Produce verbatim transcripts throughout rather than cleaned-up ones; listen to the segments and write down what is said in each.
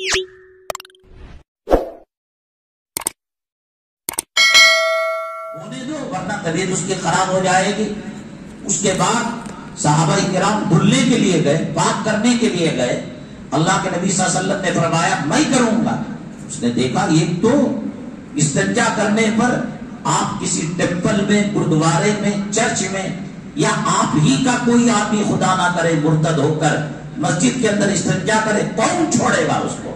ہونے دو ورنہ طبیعت اس کی خراب ہو جائے گی۔ اس کے بعد صحابہ کرام دھلنے کے لیے گئے، پاک کرنے کے لیے گئے۔ اللہ کے نبی صلی اللہ علیہ وسلم نے فرمایا میں کروں گا۔ اس نے دیکھا یہ تو استنجا کرنے پر آپ کسی ٹیمپل میں، گردوارے میں، چرچ میں، یا آپ ہی کا کوئی آدمی خدا نہ کرے مرتد ہو کر مسجد کے اندر استنجا کرے، کون چھوڑے گا اس کو؟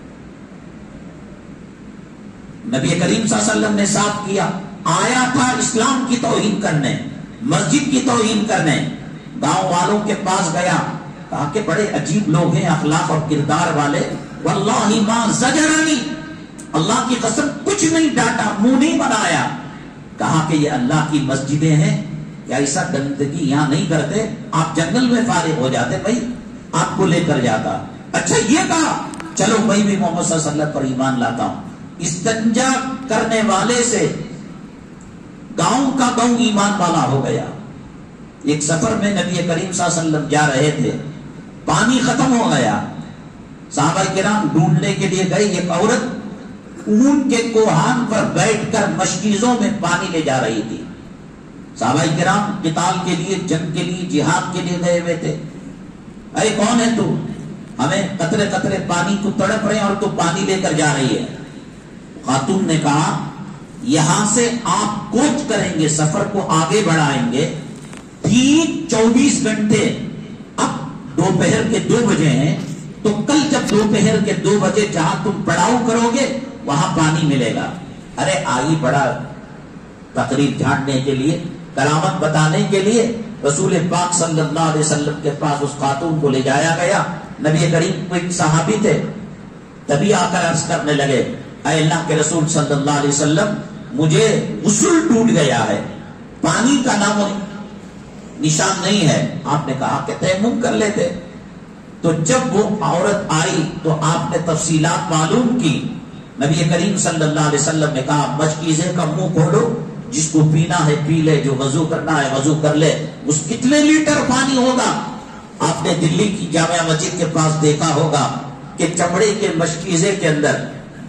نبی کریم صلی اللہ علیہ وسلم نے صاف کیا، آیا تھا اسلام کی توہین کرنے، مسجد کی توہین کرنے۔ گاؤں والوں کے پاس گیا، کہا کہ بڑے عجیب لوگ ہیں، اخلاق اور کردار والے، واللہ ما زجرنی، اللہ کی قسم کچھ نہیں ڈانٹا، منہ نہیں بنایا۔ کہا کہ یہ اللہ کی مسجدیں ہیں، کیا ایسا گندگی یہاں نہیں کرتے؟ آپ جنگل میں فارغ ہو جاتے، بھائی آپ کو لے کر جاتا۔ اچھا یہ کہا چلو میں بھی محمد صلی اللہ علیہ وسلم پر ایمان لاتا ہوں۔ استنجا کرنے والے سے گاؤں کا گاؤں ایمان والا ہو گیا۔ ایک سفر میں نبی کریم صلی اللہ علیہ وسلم جا رہے تھے، پانی ختم ہو گیا، صحابہ کرام ڈھونڈنے کے لیے گئے۔ ایک عورت اونٹ کے کوہان پر بیٹھ کر مشکیزوں میں پانی لے جا رہی تھی۔ صحابہ کرام قتال کے لیے، جنگ کے لیے، جہاد کے لیے گئے ہوئے تھے۔ اے کون ہے تو؟ ہمیں قطرے قطرے پانی کو تڑپ رہے ہیں اور تو پانی لے کر جا رہی ہے۔ خاتون نے کہا یہاں سے آپ کوچ کریں گے، سفر کو آگے بڑھائیں گے، ٹھیک چوبیس گھنٹے، اب دوپہر کے دو بجے ہیں، تو کل جب دوپہر کے دو بجے جہاں تم پڑاؤ کرو گے وہاں پانی ملے گا۔ ارے آئی بڑا تقریر جھاڑنے کے لیے، کرامت بتانے کے لیے رسول پاک صلی اللہ علیہ وسلم کے پاس اس خاتون کو لے جایا گیا۔ نبی کریم کو ایک صحابی تھے، تبھی آ کر عرض کرنے لگے اے اللہ کے رسول صلی اللہ علیہ وسلم مجھے غسل ٹوٹ گیا ہے، پانی کا نام نشان نہیں ہے۔ آپ نے کہا کہ تیمم کر لیتے۔ تو جب وہ عورت آئی تو آپ نے تفصیلات معلوم کی۔ نبی کریم صلی اللہ علیہ وسلم نے کہا مشکیزے کا منہ کھولو، جس کو پینا ہے پی لے، جو وضو کرنا ہے وضو کر لے۔ اس کتنے لیٹر پانی ہوگا؟ آپ نے دلی کی جامع مسجد کے پاس دیکھا ہوگا کہ چمڑے کے مشکیزے کے اندر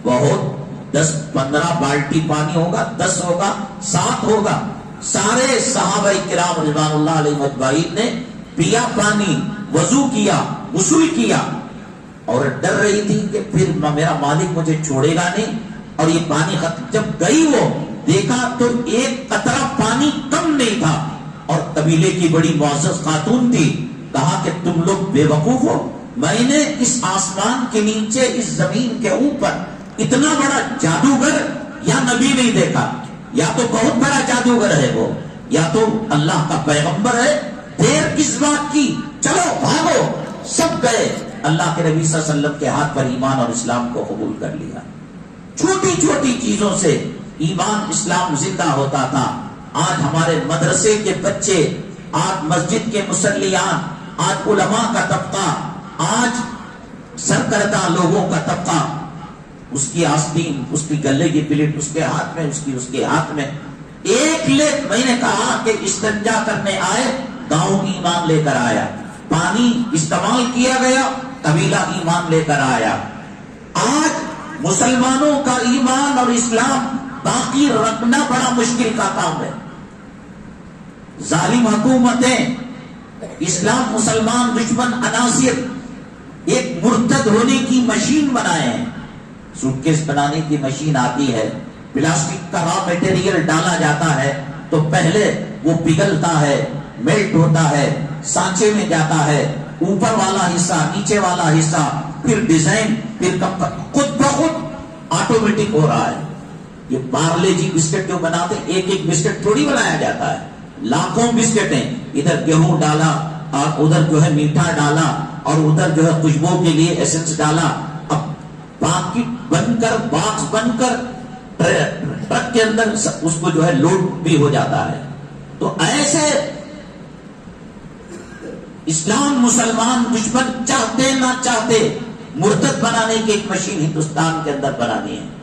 بہت دس پندرہ بالٹی پانی ہوگا، دس ہوگا، سات ہوگا۔ سارے صحابہ کرام رضوان اللہ علیہ اجمعین نے پیا پانی، وضو کیا، غسل کیا، اور ڈر رہی تھی کہ پھر میرا مالک مجھے چھوڑے گا نہیں، اور یہ پانی ختم۔ جب گئی وہ دیکھا تو ایک قطرہ پانی کم نہیں تھا، اور قبیلے کی بڑی معزز خاتون تھی۔ کہا کہ تم لوگ بے وقوف ہو، میں نے اس آسمان کے نیچے، اس زمین کے اوپر اتنا بڑا جادوگر یا نبی نہیں دیکھا، یا تو بہت بڑا جادوگر ہے وہ، یا تو اللہ کا پیغمبر ہے۔ دیر کس بات کی، چلو بھاگو۔ سب گئے، اللہ کے نبی صلی اللہ علیہ وسلم کے ہاتھ پر ایمان اور اسلام کو قبول کر لیا۔ چھوٹی چھوٹی چیزوں سے ایمان اسلام زندہ ہوتا تھا۔ آج ہمارے مدرسے کے بچے، آج مسجد کے مصلیان، آج علماء کا طبقہ، آج سرکردہ لوگوں کا طبقہ، اس کی آستین، اس کی گلے کی پلیٹ اس کے ہاتھ میں، اس کی اس کے ہاتھ میں۔ ایک لے میں نے کہا کہ استنجا کرنے آئے، گاؤں ایمان لے کر آیا، پانی استعمال کیا گیا، قبیلہ ایمان لے کر آیا۔ آج مسلمانوں کا ایمان اور اسلام باقی رکھنا بڑا مشکل کا کام ہے۔ ظالم حکومتیں، اسلام مسلمان دشمن عناصر ایک مرتد ہونے کی مشین بنائے ہیں۔ سوٹ کیس بنانے کی مشین آتی ہے، پلاسٹک کا را میٹیریل ڈالا جاتا ہے تو پہلے وہ پگھلتا ہے، میلٹ ہوتا ہے، سانچے میں جاتا ہے، اوپر والا حصہ، نیچے والا حصہ، پھر ڈیزائن، پھر خود بخود آٹومیٹک ہو رہا ہے۔ یہ پارلے جی بسکٹ جو بناتے ہیں، ایک ایک بسکٹ تھوڑی بنایا جاتا ہے، لاکھوں بسکٹ ہیں، ادھر گیہوں ڈالا اور ادھر جو ہے میٹھا ڈالا اور ادھر جو ہے خوشبو کے لیے ایسنس ڈالا، اب پاکٹ بن کر، باکس بن کر ٹرک کے اندر اس کو جو ہے لوڈ بھی ہو جاتا ہے۔ تو ایسے اسلام مسلمان دشمن چاہتے نہ چاہتے مرتد بنانے کی ایک مشین ہندوستان کے اندر بنانی ہے۔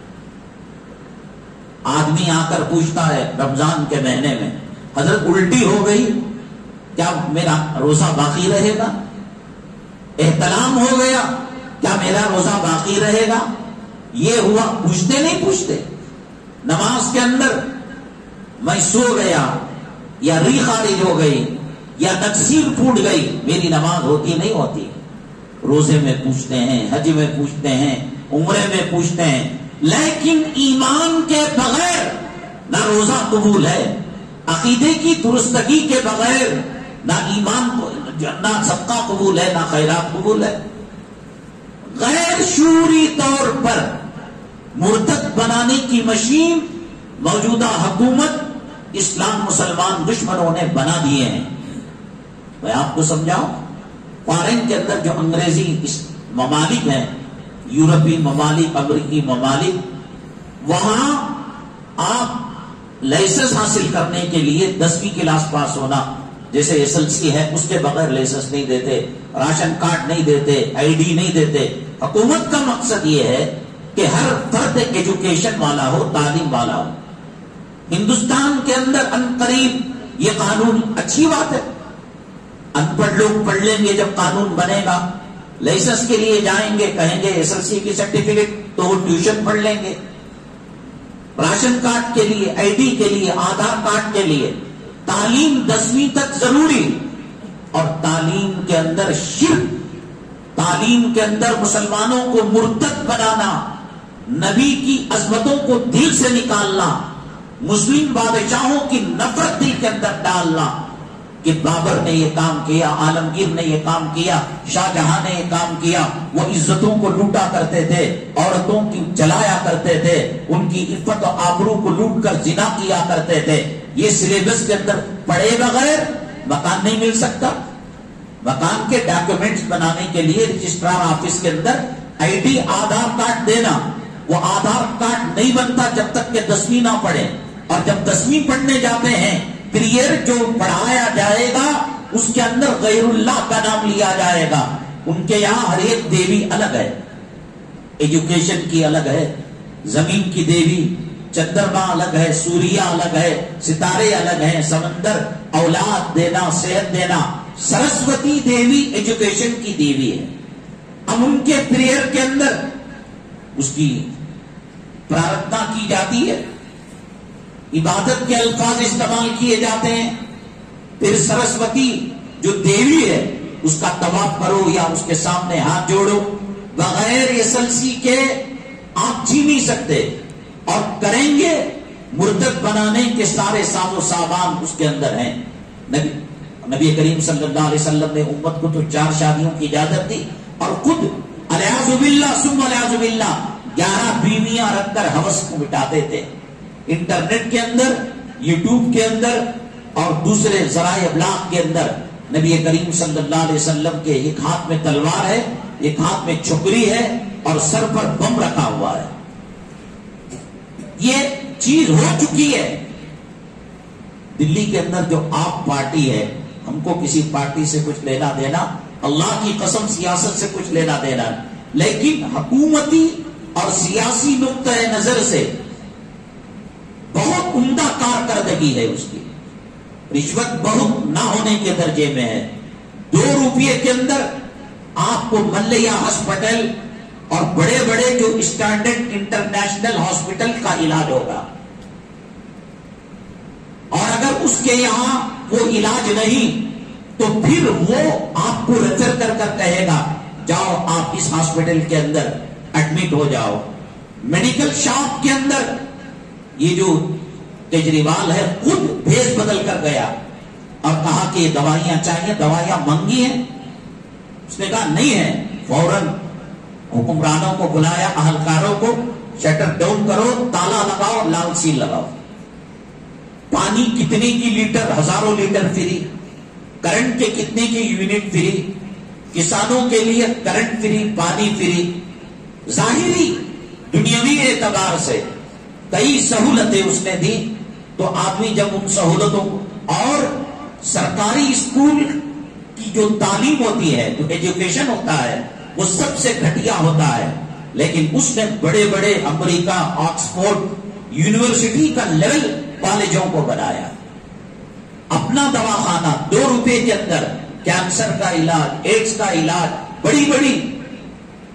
آدمی آ کر پوچھتا ہے رمضان کے مہینے میں، حضرت الٹی ہو گئی، کیا میرا روزہ باقی رہے گا؟ احتلام ہو گیا، کیا میرا روزہ باقی رہے گا؟ یہ ہوا، پوچھتے نہیں پوچھتے. نماز کے اندر میں سو گیا یا ری خارج ہو گئی یا تکسیر پھوٹ گئی، میری نماز ہوتی نہیں ہوتی. روزے میں پوچھتے ہیں، حج میں پوچھتے ہیں، عمرے میں پوچھتے ہیں. لیکن ایمان کے بغیر نہ روزہ قبول ہے، عقیدے کی درستگی کے بغیر نہ ایمان، نہ صدقہ قبول ہے، نہ خیرات قبول ہے. غیر شعوری طور پر مرتد بنانے کی مشین موجودہ حکومت، اسلام مسلمان دشمنوں نے بنا دیے ہیں. میں آپ کو سمجھاؤں، فارن کے اندر جو انگریزی ممالک ہیں، یورپی ممالک، امریکی ممالک، وہاں آپ لائسنس حاصل کرنے کے لیے دسویں کلاس پاس ہونا، جیسے ایس ایل سی ہے، اس کے بغیر لائسنس نہیں دیتے، راشن کارڈ نہیں دیتے، آئی ڈی نہیں دیتے. حکومت کا مقصد یہ ہے کہ ہر فرد ایجوکیشن والا ہو، تعلیم والا ہو. ہندوستان کے اندر ان قریب یہ قانون اچھی بات ہے، ان پڑھ لوگ پڑھ لیں گے. جب قانون بنے گا، لائسنس کے لیے جائیں گے، کہیں گے ایس ایل سی کی سرٹیفکیٹ، تو وہ ٹیوشن پڑھ لیں گے. راشن کارڈ کے لیے، آئی ڈی کے لیے، آدھار کارڈ کے لیے تعلیم دسویں تک ضروری. اور تعلیم کے اندر شرک، تعلیم کے اندر مسلمانوں کو مرتد بنانا، نبی کی عظمتوں کو دل سے نکالنا، مسلم بادشاہوں کی نفرت دل کے اندر ڈالنا، کہ بابر نے یہ کام کیا، عالمگیر نے یہ کام کیا، شاہ جہاں نے یہ کام کیا. وہ عزتوں کو لوٹا کرتے تھے، عورتوں کی جلایا کرتے تھے، ان کی عفت و آبرو کو لوٹ کر زنا کیا کرتے تھے. یہ سلیبس کے اندر پڑھے بغیر مکان نہیں مل سکتا. مکان کے ڈاکیومنٹس بنانے کے لیے رجسٹرار آفس کے اندر آئی ڈی، آدھار کارڈ دینا. وہ آدھار کارڈ نہیں بنتا جب تک کہ دسویں نہ پڑھے. اور جب دسویں پڑھنے جاتے ہیں، پریئر جو پڑھایا جائے گا اس کے اندر غیر اللہ کا نام لیا جائے گا. ان کے یہاں ہر ایک دیوی الگ ہے، ایجوکیشن کی الگ ہے، زمین کی دیوی، چندرما الگ ہے، سوریہ الگ ہے، ستارے الگ ہیں، سمندر، اولاد دینا، صحت دینا. سرسوتی دیوی ایجوکیشن کی دیوی ہے. اب ان کے پریئر کے اندر اس کی پرارتھنا کی جاتی ہے، عبادت کے الفاظ استعمال کیے جاتے ہیں. پھر سرسوتی جو دیوی ہے اس کا طواف کرو یا اس کے سامنے ہاتھ جوڑو. بغیر ایس ایل سی کے آپ جی نہیں سکتے. اور کریں گے، مرتد بنانے کے سارے ساز و سامان اس کے اندر ہیں. نبی نبی کریم صلی اللہ علیہ وسلم نے امت کو تو چار شادیوں کی اجازت دی، اور خود الیاذ باللہ ثم الیاذ باللہ گیارہ بیویاں رکھ کر ہوس کو مٹاتے تھے. انٹرنیٹ کے اندر، یوٹیوب کے اندر اور دوسرے ذرائع ابلاغ کے اندر نبی کریم صلی اللہ علیہ وسلم کے ایک ہاتھ میں تلوار ہے، ایک ہاتھ میں چھکری ہے اور سر پر بم رکھا ہوا ہے. یہ چیز ہو چکی ہے. دلی کے اندر جو آپ پارٹی ہے، ہم کو کسی پارٹی سے کچھ لینا دینا، اللہ کی قسم سیاست سے کچھ لینا دینا، لیکن حکومتی اور سیاسی نقطۂ نظر سے بہت عمدہ کارکردگی ہے اس کی. رشوت بہت نہ ہونے کے درجے میں ہے. دو روپیے کے اندر آپ کو ملیہ ہاسپٹل اور بڑے بڑے جو اسٹینڈرڈ انٹرنیشنل ہاسپٹل کا علاج ہوگا. اور اگر اس کے یہاں وہ علاج نہیں تو پھر وہ آپ کو ریفر کر کر کہے گا جاؤ آپ اس ہاسپٹل کے اندر ایڈمٹ ہو جاؤ. میڈیکل شاپ کے اندر یہ جو کیجریوال ہے خود بھیس بدل کر گیا اور کہا کہ یہ دوائیاں چاہیے، دوائیاں مہنگی ہیں. اس نے کہا نہیں ہے. فوراً حکمرانوں کو بلایا، اہلکاروں کو، شٹر ڈاؤن کرو، تالا لگاؤ، لال سیل لگاؤ. پانی کتنے کی لیٹر؟ ہزاروں لیٹر فری. کرنٹ کے کتنے کی یونٹ فری. کسانوں کے لیے کرنٹ فری، پانی فری. ظاہری دنیاوی اعتبار سے کئی سہولتیں اس نے دی. تو آدمی جب ان سہولتوں اور سرکاری اسکول کی جو تعلیم ہوتی ہے، جو ایجوکیشن ہوتا ہے، وہ سب سے گھٹیا ہوتا ہے. لیکن اس نے بڑے بڑے امریکہ، آکسفورڈ یونیورسٹی کا لیول کالجوں کو بنایا. اپنا دواخانہ دو روپے کے اندر کینسر کا علاج، ایڈز کا علاج، بڑی بڑی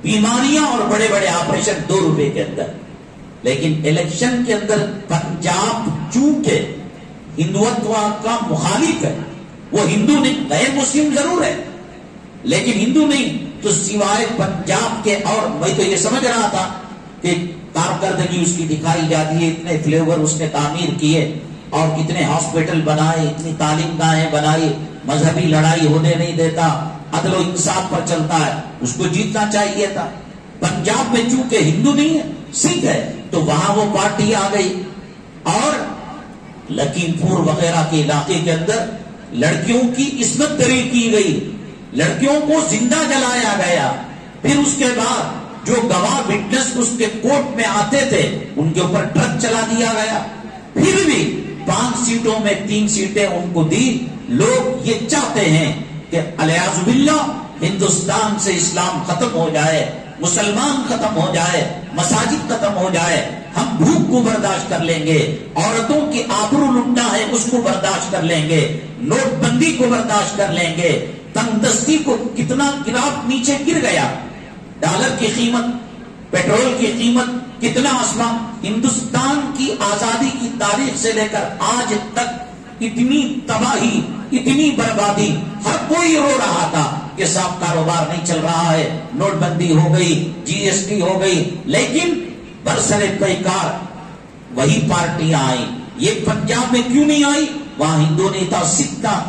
بیماریاں اور بڑے بڑے آپریشن دو روپے کے اندر. لیکن الیکشن کے اندر پنجاب چونکہ ہندوتو کا مخالف ہے، وہ ہندو نہیں، غیر مسلم ضرور ہے لیکن ہندو نہیں، تو سوائے پنجاب کے، اور میں تو یہ سمجھ رہا تھا کہ کارکردگی اس کی دکھائی جاتی ہے، اتنے فلیور اس نے تعمیر کیے اور کتنے ہاسپٹل بنائے، اتنی تعلیم گاہیں بنائی، مذہبی لڑائی ہونے نہیں دیتا، عدل و انصاف پر چلتا ہے، اس کو جیتنا چاہیے تھا. پنجاب میں چونکہ ہندو نہیں ہے، سکھ ہے، تو وہاں وہ پارٹی آ گئی. اور لکھیم پور وغیرہ کے علاقے کے اندر لڑکیوں کی عصمت دری کی گئی، لڑکیوں کو زندہ جلایا گیا. پھر اس کے بعد جو گواہ وٹنس اس کے کورٹ میں آتے تھے ان کے اوپر ٹرک چلا دیا گیا. پھر بھی پانچ سیٹوں میں تین سیٹیں ان کو دی. لوگ یہ چاہتے ہیں کہ الیاذ باللہ ہندوستان سے اسلام ختم ہو جائے، مسلمان ختم ہو جائے، مساجد ختم ہو جائے. ہم بھوک کو برداشت کر لیں گے، عورتوں کی آبرو لٹنا ہے اس کو برداشت کر لیں گے، نوٹ بندی کو برداشت کر لیں گے. تنگ دستی کو کتنا گراف نیچے گر گیا، ڈالر کی قیمت، پیٹرول کی قیمت کتنا آسمان. ہندوستان کی آزادی کی تاریخ سے لے کر آج تک اتنی تباہی، اتنی بربادی، ہر کوئی رو رہا تھا کہ صاحب کاروبار نہیں چل رہا ہے، نوٹ بندی ہو گئی، جی ایس ٹی ہو گئی، لیکن برسر پیکار وہی پارٹیاں آئی. یہ پنجاب میں کیوں نہیں آئی؟ وہاں ہندو نہیں تھا، سکھ تھا.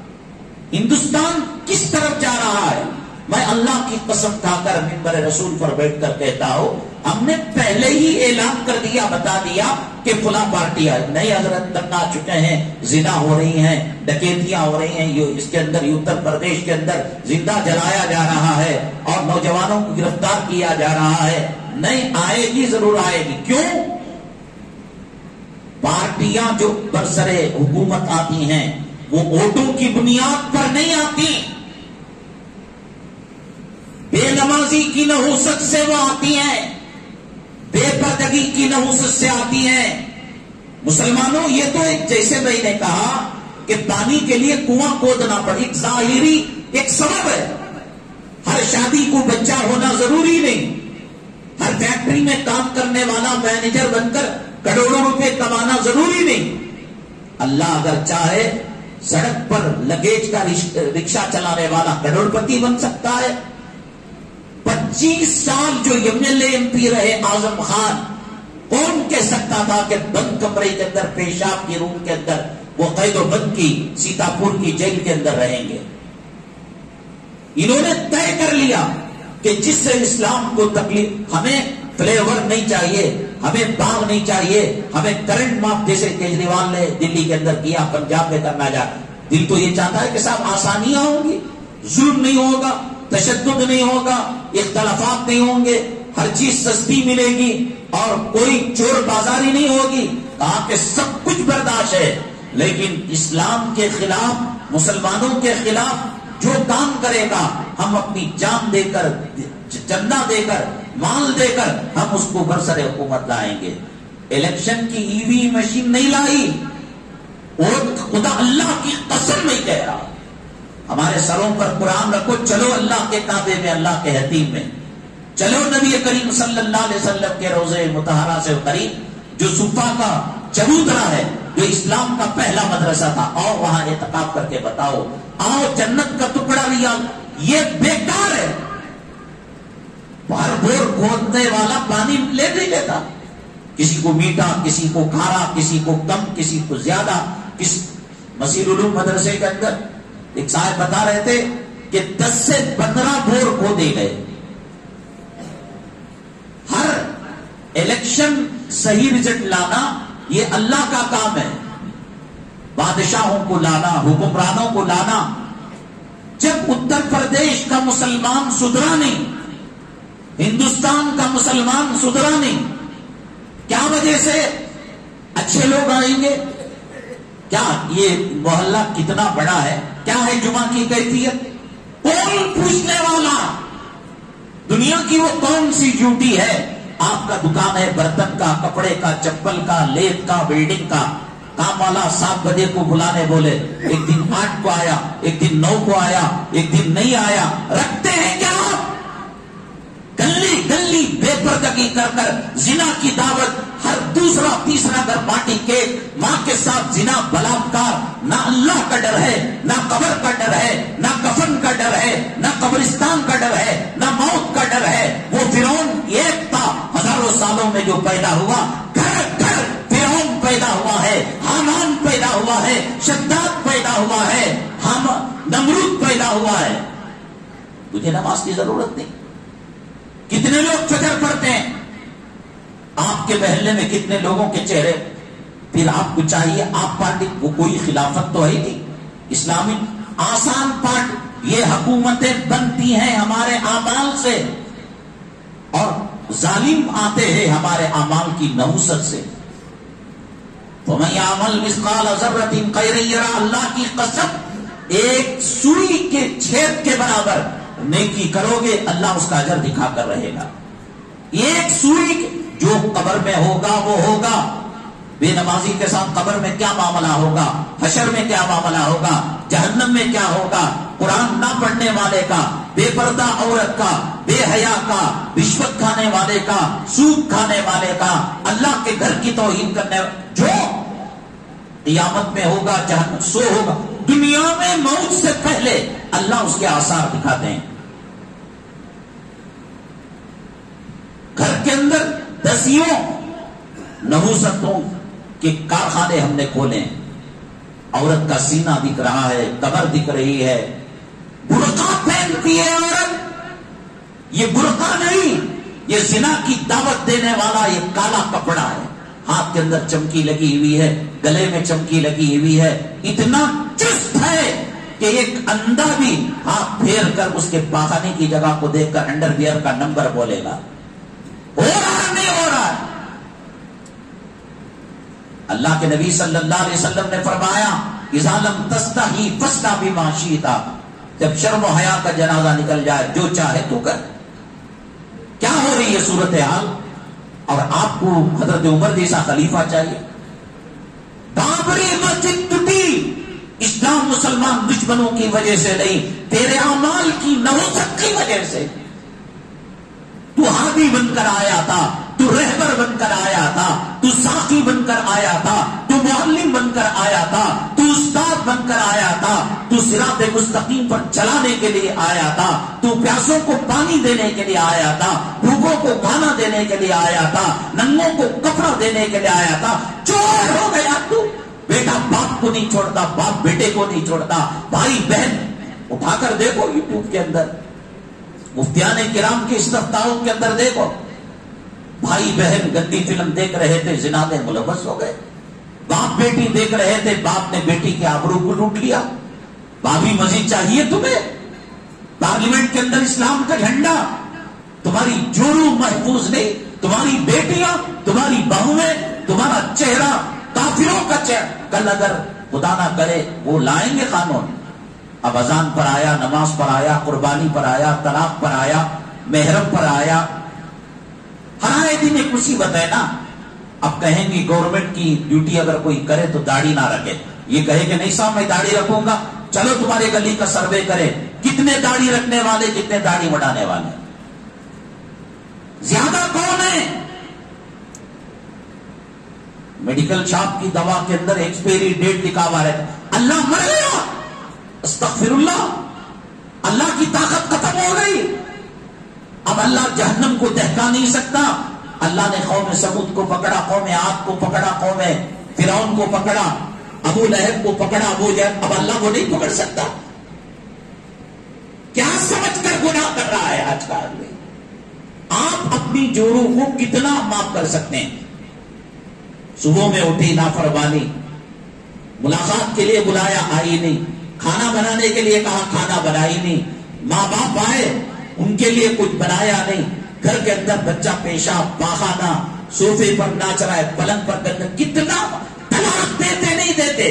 ہندوستان کس طرف جا رہا ہے؟ میں اللہ کی قسم کھا کر منبر رسول پر بیٹھ کر کہتا ہوں، ہم نے پہلے ہی اعلان کر دیا، بتا دیا کہ فلاں پارٹی آئی. نئی حضرت تک آ چکے ہیں، زنا ہو رہی ہیں، ڈکیتیاں ہو رہی ہیں، اس کے اندر اتر پردیش کے اندر زندہ جلایا جا رہا ہے اور نوجوانوں کو گرفتار کیا جا رہا ہے. نہیں آئے گی، ضرور آئے گی. کیوں؟ پارٹیاں جو برسر حکومت آتی ہیں وہ ووٹوں کی بنیاد پر نہیں آتی، بے نمازی کی نحوست سے وہ آتی ہیں، بے پردگی کی نحوست سے آتی ہیں. مسلمانوں، یہ تو ایک، جیسے میں نے کہا کہ پانی کے لیے کنواں کھودنا پڑے، ایک ظاہری ایک سبب ہے. ہر شادی کو بچہ ہونا ضروری نہیں، ہر فیکٹری میں کام کرنے والا مینیجر بن کر کروڑوں روپے کمانا ضروری نہیں. اللہ اگر چاہے سڑک پر لگیج کا رکشہ چلانے والا کروڑ پتی بن سکتا ہے. پچیس سال جو M L A M P رہے اعظم خان، کون کہہ سکتا تھا کہ بند کمرے کے اندر، پیشاب کی روم کے اندر وہ قید و بند کی سیتا پور کی جیل کے اندر رہیں گے؟ انہوں نے طے کر لیا کہ جس سے اسلام کو تکلیف، ہمیں فلیور نہیں چاہیے، ہمیں باغ نہیں چاہیے، ہمیں کرنٹ معاف جیسے کیجریوال نے دلی کے اندر کیا، پنجاب میں کرنا جا. دل تو یہ چاہتا ہے کہ صاحب آسانیاں ہوں گی، ظلم نہیں ہوگا، تشدد نہیں ہوگا، اختلافات نہیں ہوں گے، ہر چیز سستی ملے گی اور کوئی چور بازاری نہیں ہوگی. کہا کہ سب کچھ برداشت ہے، لیکن اسلام کے خلاف، مسلمانوں کے خلاف جو کام کرے گا ہم اپنی جان دے کر، چندہ دے کر، مال دے کر ہم اس کو برسر حکومت لائیں گے. الیکشن کی ای وی مشین نہیں لائی، اور خدا اللہ کی قسم نہیں کہہ رہا. ہمارے سروں پر قرآن رکھو، چلو اللہ کے کعبے میں، اللہ کے حتیم میں، چلو نبی کریم صلی اللہ علیہ وسلم کے روضے مطہرہ سے قریب جو صفا کا چبوترا ہے، جو اسلام کا پہلا مدرسہ تھا، آؤ وہاں اعتکاف کر کے بتاؤ، آؤ جنت کا ٹکڑا لیا. یہ بیکار ہے. بار بور کھودنے والا پانی لے نہیں لیتا، کسی کو میٹھا، کسی کو کھارا، کسی کو کم، کسی کو زیادہ. کس مسیح العلوم مدرسے کے اندر ایک صاحب بتا رہے تھے کہ دس سے پندرہ بور کھودے گئے. ہر الیکشن صحیح رزلٹ لانا یہ اللہ کا کام ہے. بادشاہوں کو لانا، حکمرانوں کو لانا. جب اتر پردیش کا مسلمان سدھرا نہیں، ہندوستان کا مسلمان سدھرا نہیں، کیا وجہ سے؟ اچھے لوگ آئیں گے. کیا یہ محلہ کتنا بڑا ہے؟ کیا ہے جمعہ کی کیفیت؟ کون پوچھنے والا؟ دنیا کی وہ کون سی ڈیوٹی ہے؟ آپ کا دکان ہے برتن کا، کپڑے کا، چپل کا، لیپ کا، بلڈنگ کا. کام والا سات بجے کو بلانے بولے، ایک دن آٹھ کو آیا، ایک دن نو کو آیا، ایک دن نہیں آیا. رکھتے ہیں کیا؟ کل کلی بے پردگی کر کر زنا کی دعوت، ہر دوسرا تیسرا گھر پارٹی کے ماں کے ساتھ زنا بلاکار، نہ اللہ کا ڈر ہے، نہ قبر کا ڈر ہے، نہ کفن کا ڈر ہے، نہ قبرستان کا ڈر ہے، نہ موت کا ڈر ہے۔ وہ فرعون ایک تھا ہزاروں سالوں میں جو پیدا ہوا، گھر گھر فرعون پیدا ہوا ہے، حامان پیدا ہوا ہے، شداد پیدا ہوا ہے، ہم نمرود پیدا ہوا ہے۔ تجھے نماز کی ضرورت نہیں۔ کتنے لوگ فجر پڑھتے ہیں؟ آپ کے محلے میں کتنے لوگوں کے چہرے؟ پھر آپ کو چاہیے، آپ پارٹی کو کوئی خلافت تو ہے نہیں اسلامی، آسان پارٹ، یہ حکومتیں بنتی ہیں ہمارے اعمال سے، اور ظالم آتے ہیں ہمارے اعمال کی نحوست سے۔ فَمَن يَعْمَلْ مِثْقَالَ ذَرَّةٍ خَيْرًا يَرَهُ، اللہ کی قسم ایک سوئی کے چھید کے برابر نیکی کرو گے، اللہ اس کا اجر دکھا کر رہے گا۔ ایک سوئی جو قبر میں ہوگا وہ ہوگا۔ بے نمازی کے ساتھ قبر میں کیا معاملہ ہوگا، حشر میں کیا معاملہ ہوگا، جہنم میں کیا ہوگا، قرآن نہ پڑھنے والے کا، بے پردہ عورت کا، بے حیا کا، رشوت کھانے والے کا، سود کھانے والے کا، اللہ کے گھر کی توہین کرنے، جو قیامت میں ہوگا جہنم سو ہوگا۔ دنیا میں موت سے پہلے اللہ اس کے آثار دکھاتے ہیں۔ گھر کے اندر دسیوں نحوستوں کے کارخانے ہم نے کھولے ہیں۔ عورت کا سینہ دکھ رہا ہے، کمر دکھ رہی ہے، برقع پہنتی ہے عورت۔ یہ برقع نہیں، یہ زنا کی دعوت دینے والا یہ کالا کپڑا ہے۔ ہاتھ کے اندر چمکی لگی ہوئی ہے، گلے میں چمکی لگی ہوئی ہے، اتنا چست ہے کہ ایک اندھا بھی ہاتھ پھیر کر اس کے پاخانے کی جگہ کو دیکھ کر انڈر ویئر کا نمبر بولے گا۔ ہو رہا نہیں ہو رہا ہے؟ اللہ کے نبی صلی اللہ علیہ وسلم نے فرمایا، اذا لم تستحی فاصنع بما شئت، جب شرم و حیا کا جنازہ نکل جائے جو چاہے تو کر۔ کیا ہو رہی ہے صورتحال؟ اور آپ کو حضرت عمر جیسا خلیفہ چاہیے۔ بابری مسجد ٹوٹی، اسلام مسلمان دشمنوں کی وجہ سے نہیں، تیرے اعمال کی نحوست کی وجہ سے۔ تو ہادی بن کر آیا تھا، تو رہبر بن کر آیا تھا، تو ساقی بن کر آیا تھا، تو معلم بن کر آیا تھا، تو استاد بن کر آیا تھا، تو صراط مستقیم پر چلانے کے لیے آیا تھا، تو پیاسوں کو پانی دینے کے لیے آیا تھا، بھوکوں کو کھانا دینے کے لیے آیا تھا، ننگوں کو کپڑا دینے کے لیے آیا تھا۔ چور ہو گیا تو، بیٹا باپ کو نہیں چھوڑتا، باپ بیٹے کو نہیں چھوڑتا، بھائی بہن اٹھا کر دیکھو یوٹیوب کے اندر، مفتیان کرام کے استفتاؤں کے اندر دیکھو، بھائی بہن گندی فلم دیکھ رہے تھے، زنا میں ملوث ہو گئے، باپ بیٹی دیکھ رہے تھے، باپ نے بیٹی کے آبرو کو لوٹ لیا۔ بھابھی مزید چاہیے تمہیں؟ پارلیمنٹ کے اندر اسلام کا جھنڈا، تمہاری جورو محفوظ نہیں، تمہاری بیٹیاں، تمہاری بہویں، تمہارا چہرہ کافروں کا چہرہ، کل اگر خدا نہ کرے وہ لائیں گے قانون۔ اب اذان پر آیا، نماز پر آیا، قربانی پر آیا، طلاق پر آیا، محرم پر آیا، ہر آئے دن ایک مصیبت ہے نا۔ اب کہیں گی گورنمنٹ کی ڈیوٹی اگر کوئی کرے تو داڑھی نہ رکھے، یہ کہے کہ نہیں صاحب میں داڑھی رکھوں گا، چلو تمہارے گلی کا سروے کرے، کتنے داڑھی رکھنے والے، کتنے داڑھی بڑھانے والے، زیادہ کون ہے؟ میڈیکل شاپ کی دوا کے اندر ایکسپائری ڈیٹ لکھا ہوا ہے، اللہ مر گیا، استغفر اللہ، اللہ کی طاقت ختم ہو گئی۔ اب اللہ جہنم کو دہکا نہیں سکتا۔ اللہ نے قوم سمود کو پکڑا، قوم عاد کو پکڑا، قوم فرعون کو پکڑا، ابو لہب کو پکڑا، ابو جہل، اب اللہ کو نہیں پکڑ سکتا؟ کیا سمجھ کر گناہ کر رہا ہے آج کا آدمی؟ آپ اپنی جوڑوں کو کتنا معاف کر سکتے ہیں؟ صبح میں اٹھی نافرمانی، ملاقات کے لیے بلایا آئی نہیں، کھانا بنانے کے لیے کہا کھانا بنائی نہیں، ماں باپ آئے ان کے لیے کچھ بنایا نہیں، گھر کے اندر بچہ پیشاب پاخانہ، صوفے پر ناچ رہا ہے، پلنگ پر گندہ، کتنا طلاق دیتے نہیں دیتے؟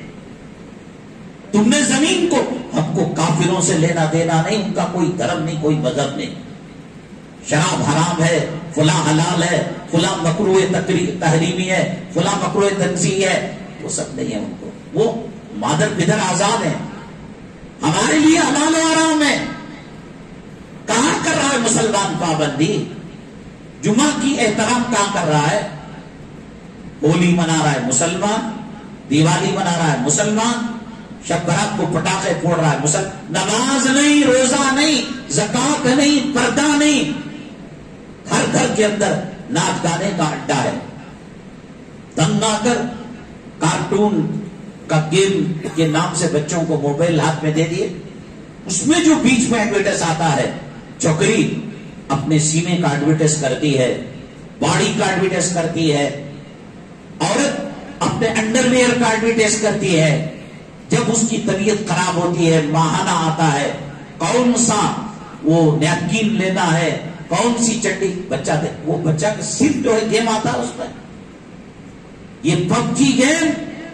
تم نے زمین کو، ہم کو کافروں سے لینا دینا نہیں، ان کا کوئی دھرم نہیں، کوئی مذہب نہیں، شراب حرام ہے، فلاں حلال ہے، فلاں مکروہ تحریمی ہے، فلاں مکروہ تنزیہی ہے، وہ سب نہیں ہے ان کو، وہ مادر پدر آزاد ہیں، ہمارے لیے حلال و حرام ہے۔ کہاں کر رہا ہے مسلمان پابندی؟ جمعہ کی احترام کہاں کر رہا ہے؟ ہولی منا رہا ہے مسلمان، دیوالی منا رہا ہے مسلمان، شب برات کو پٹاخے پھوڑ رہا ہے مسلمان، نماز نہیں، روزہ نہیں، زکات نہیں، پردہ نہیں، ہر گھر کے اندر ناچ گانے کا اڈا ہے۔ تنگ آ کر کارٹون کا گیم کے نام سے بچوں کو موبائل ہاتھ میں دے دیے، اس میں جو بیچ میں ایڈورٹائز آتا ہے، چوکری اپنے سینے کا ایڈورٹائز کرتی ہے، باڈی کا ایڈورٹائز کرتی ہے، عورت اپنے انڈر ویئر کا ایڈورٹائز کرتی ہے۔ جب اس کی طبیعت خراب ہوتی ہے، ماہانہ آتا ہے، کون سا وہ نیپکن لینا ہے، کون سی چٹی، بچہ دے وہ بچہ کا صرف جو ہے گیم آتا ہے اس میں، یہ پب جی گیم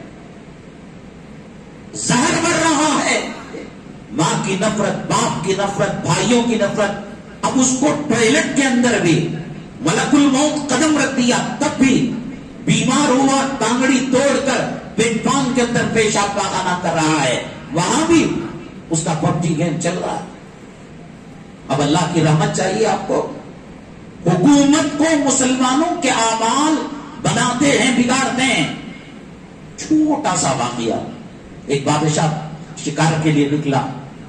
زہر بڑھ رہا ہے۔ ماں کی نفرت، باپ کی نفرت، بھائیوں کی نفرت، اب اس کو ٹوائلٹ کے اندر بھی ملک الموت قدم رکھ دیا، تب بھی بیمار ہوا، ٹانگڑی توڑ کر پیٹ پان کے اندر پیشاب پاخانہ کر رہا ہے، وہاں بھی اس کا پب جی گیم چل رہا ہے۔ اب اللہ کی رحمت چاہیے آپ کو، حکومت کو مسلمانوں کے اعمال بناتے ہیں، بگاڑتے ہیں۔ چھوٹا سا واقعہ، ایک بادشاہ شکار کے لیے نکلا،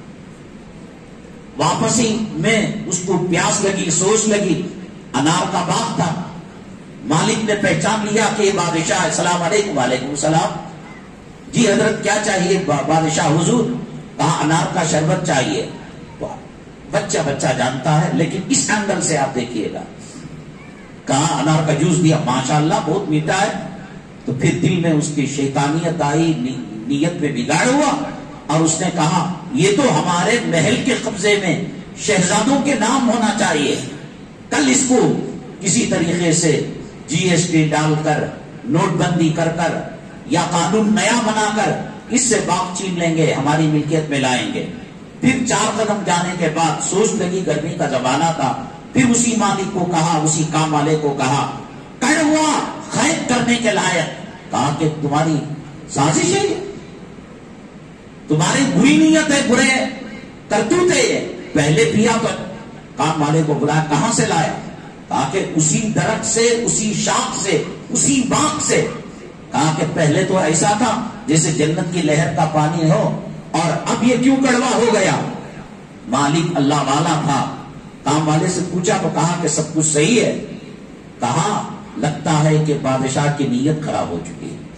واپسی میں اس کو پیاس لگی، سوچ لگی، انار کا باغ تھا، مالک نے پہچان لیا کہ یہ بادشاہ ہے، السلام علیکم، وعلیکم السلام، جی حضرت کیا چاہیے؟ بادشاہ حضور، کہا انار کا شربت چاہیے۔ بچہ بچہ جانتا ہے، لیکن اس اینگل سے آپ دیکھیے گا، کہا انار کا جوس دیا، ماشاءاللہ بہت میٹھا ہے، تو پھر دل میں اس کی شیطانیت آئی، نیت میں بگاڑ ہوا، اور اس نے کہا یہ تو ہمارے محل کے قبضے میں شہزادوں کے نام ہونا چاہیے، کل اس کو کسی طریقے سے جی ایس ٹی ڈال کر، نوٹ بندی کر کر، یا قانون نیا بنا کر اس سے باغ چھین لیں گے، ہماری ملکیت میں لائیں گے۔ پھر چار قدم جانے کے بعد سوچ لگی، گرمی کا زمانہ تھا، پھر اسی مالک کو کہا، اسی کام والے کو کہا، کڑ ہوا خیر کرنے کے لائق، کہا کہ تمہاری سازش ہے، تمہاری بری نیت ہے، برے کرتوت ہے یہ، پہلے پیا تو کام والے کو بلایا، کہاں سے لایا؟ کہا کہ اسی درخت سے، اسی شاخ سے، اسی باغ سے۔ کہا کہ پہلے تو ایسا تھا جیسے جنت کی لہر کا پانی ہو، اور اب یہ کیوں کڑوا ہو گیا؟ مالک اللہ والا تھا، کام والے سے پوچھا تو کہا کہ سب کچھ صحیح ہے۔ کہا لگتا ہے کہ بادشاہ کی نیت خراب ہو چکی ہے۔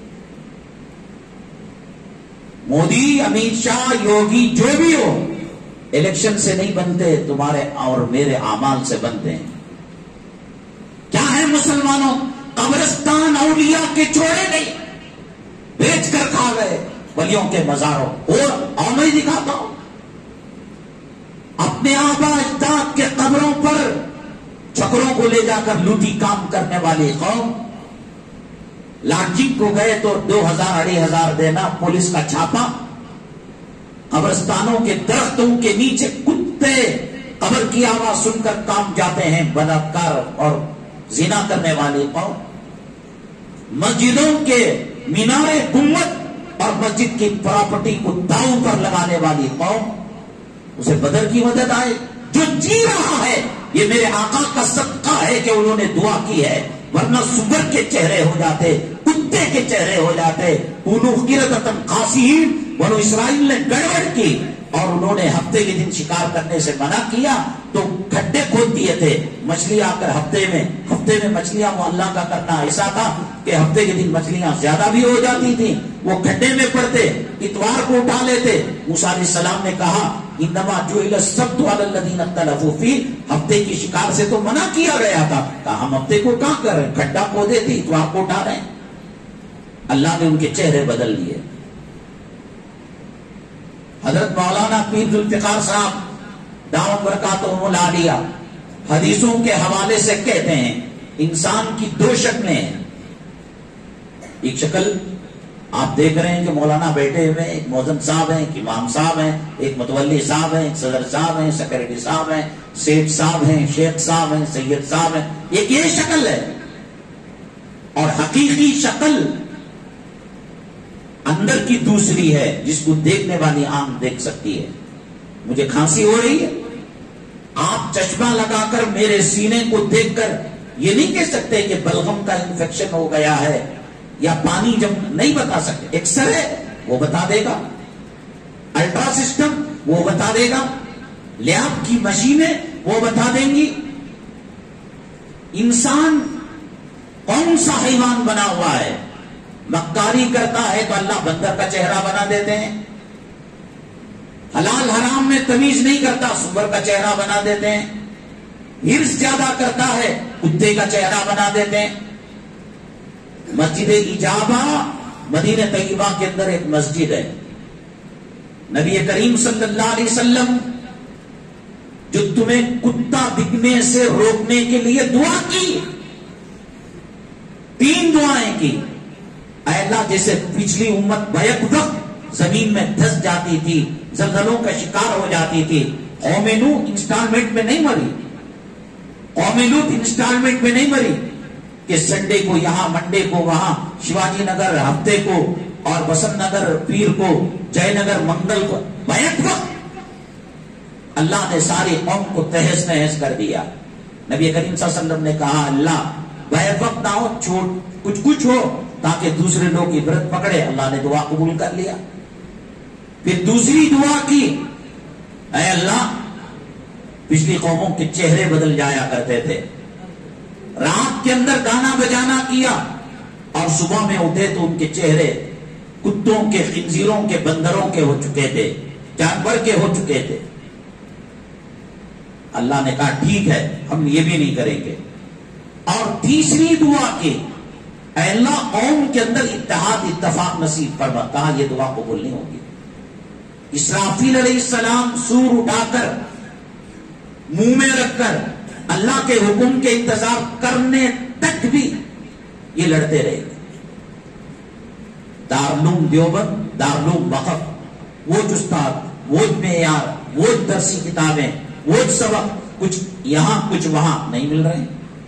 مودی، امیت شاہ، یوگی جو بھی ہو، الیکشن سے نہیں بنتے، تمہارے اور میرے اعمال سے بنتے ہیں۔ کیا ہے مسلمانوں؟ قبرستان اولیاء کے چھوڑے نہیں، بیچ کر کھا گئے ولیوں کے مزاروں۔ اور اور میں دکھاتا ہوں، اپنے آبا اجداد کے قبروں پر چھکروں کو لے جا کر لوٹی کام کرنے والی قوم، لاٹھی کو گئے تو دو ہزار اڑھی ہزار دینا، پولیس کا چھاپا، قبرستانوں کے درختوں کے نیچے کتے قبر کی آواز سن کر کام جاتے ہیں، بلاکار اور زنا کرنے والی قوم، مسجدوں کے مینارے، گنبد اور مسجد کی پراپرٹی کو داؤں پر لگانے والی قوم، اسے بدر کی مدد آئے۔ جو جی رہا ہے یہ میرے آقا کا صدقہ ہے کہ انہوں نے دعا کی ہے، ورنہ سور کے چہرے ہو جاتے، کتے کے چہرے ہو جاتے۔ انہوں قرتن خاسئین، بنو اسرائیل نے گڑبڑ کی اور انہوں نے ہفتے کے دن شکار کرنے سے منع کیا تو کھڈے کھود دیے تھے، مچھلی آ کر ہفتے میں ہفتے میں مچھلیاں وہ اللہ کا کرنا ایسا تھا کہ ہفتے کے دن مچھلیاں زیادہ بھی ہو جاتی تھیں، وہ کھڈے میں پڑتے، اتوار کو اٹھا لیتے۔ موسیٰ علیہ السلام نے کہا انما جعل السبت علی الذین اختلفوا فیہ، ہفتے کی شکار سے تو منع کیا گیا تھا، کہا ہم ہفتے کو کہاں کر رہے ہیں، کھڈا کھودے تھے، اتوار کو اٹھا رہے ہیں۔ اللہ نے ان کے چہرے بدل دیے۔ حضرت مولانا پیر ذوالفقار صاحب دعوت برکاتہم العالیہ حدیثوں کے حوالے سے کہتے ہیں انسان کی دو شکلیں ہیں۔ ایک شکل آپ دیکھ رہے ہیں کہ مولانا بیٹھے ہوئے، ایک مؤذن صاحب ہیں، ایک امام صاحب ہیں، ایک متولی صاحب ہیں، ایک صدر صاحب ہیں، سیکرٹری صاحب ہیں، سیٹ صاحب ہیں، شیخ صاحب ہیں، سید صاحب ہیں، ایک یہ شکل ہے۔ اور حقیقی شکل اندر کی دوسری ہے، جس کو دیکھنے والی آنکھ دیکھ سکتی ہے۔ مجھے کھانسی ہو رہی ہے، آپ چشمہ لگا کر میرے سینے کو دیکھ کر یہ نہیں کہہ سکتے کہ بلغم کا انفیکشن ہو گیا ہے یا پانی جم نہیں بتا سکتے. ایکس رے وہ بتا دے گا, الٹرا سسٹم وہ بتا دے گا, لیب کی مشینیں وہ بتا دیں گی. انسان کون سا حیوان بنا ہوا ہے؟ مکاری کرتا ہے تو اللہ بندر کا چہرہ بنا دیتے ہیں. حلال حرام میں تمیز نہیں کرتا, سور کا چہرہ بنا دیتے ہیں. ہرس زیادہ کرتا ہے, کتے کا چہرہ بنا دیتے ہیں. مسجد اجابہ مدینہ طیبہ کے اندر ایک مسجد ہے. نبی کریم صلی اللہ علیہ وسلم جو تمہیں کتا بکنے سے روکنے کے لیے دعا کی, تین دعائیں کی. اے اللہ, جیسے پچھلی امت بیک وقت زمین میں دھس جاتی تھی, زلزلوں کا شکار ہو جاتی تھی. قوم نوح انسٹالمنٹ میں نہیں مری, قوم لوط انسٹالمنٹ میں نہیں مری کہ سنڈے کو یہاں, منڈے کو وہاں, شیواجی نگر ہفتے کو اور بسنت نگر پیر کو, جے نگر منگل کو. بیک وقت اللہ نے ساری قوم کو تہس نہس کر دیا. نبی کریم صلی اللہ علیہ وسلم نے کہا اللہ بیک وقت نہ ہو, چھوٹ کچھ کچھ ہو تاکہ دوسرے لوگ عبرت پکڑے. اللہ نے دعا قبول کر لیا. پھر دوسری دعا کی, اے اللہ پچھلی قوموں کے چہرے بدل جایا کرتے تھے, رات کے اندر گانا بجانا کیا اور صبح میں اٹھے تو ان کے چہرے کتوں کے, خنزیروں کے, بندروں کے ہو چکے تھے, جانور کے ہو چکے تھے. اللہ نے کہا ٹھیک ہے, ہم یہ بھی نہیں کریں گے. اور تیسری دعا کی, اے اللہ قوم کے اندر اتحاد اتفاق نصیب فرما. کہا یہ دعا قبول نہیں ہوگی. اسرافیل علیہ السلام سور اٹھا کر منہ میں رکھ کر اللہ کے حکم کے انتظار کرنے تک بھی یہ لڑتے رہے گے. دارالعلوم دیوبند, دارالعلوم وقف, وہ استاد, وہ معیار, وہ درسی کتابیں, وہ سبق, کچھ یہاں کچھ وہاں نہیں مل رہے.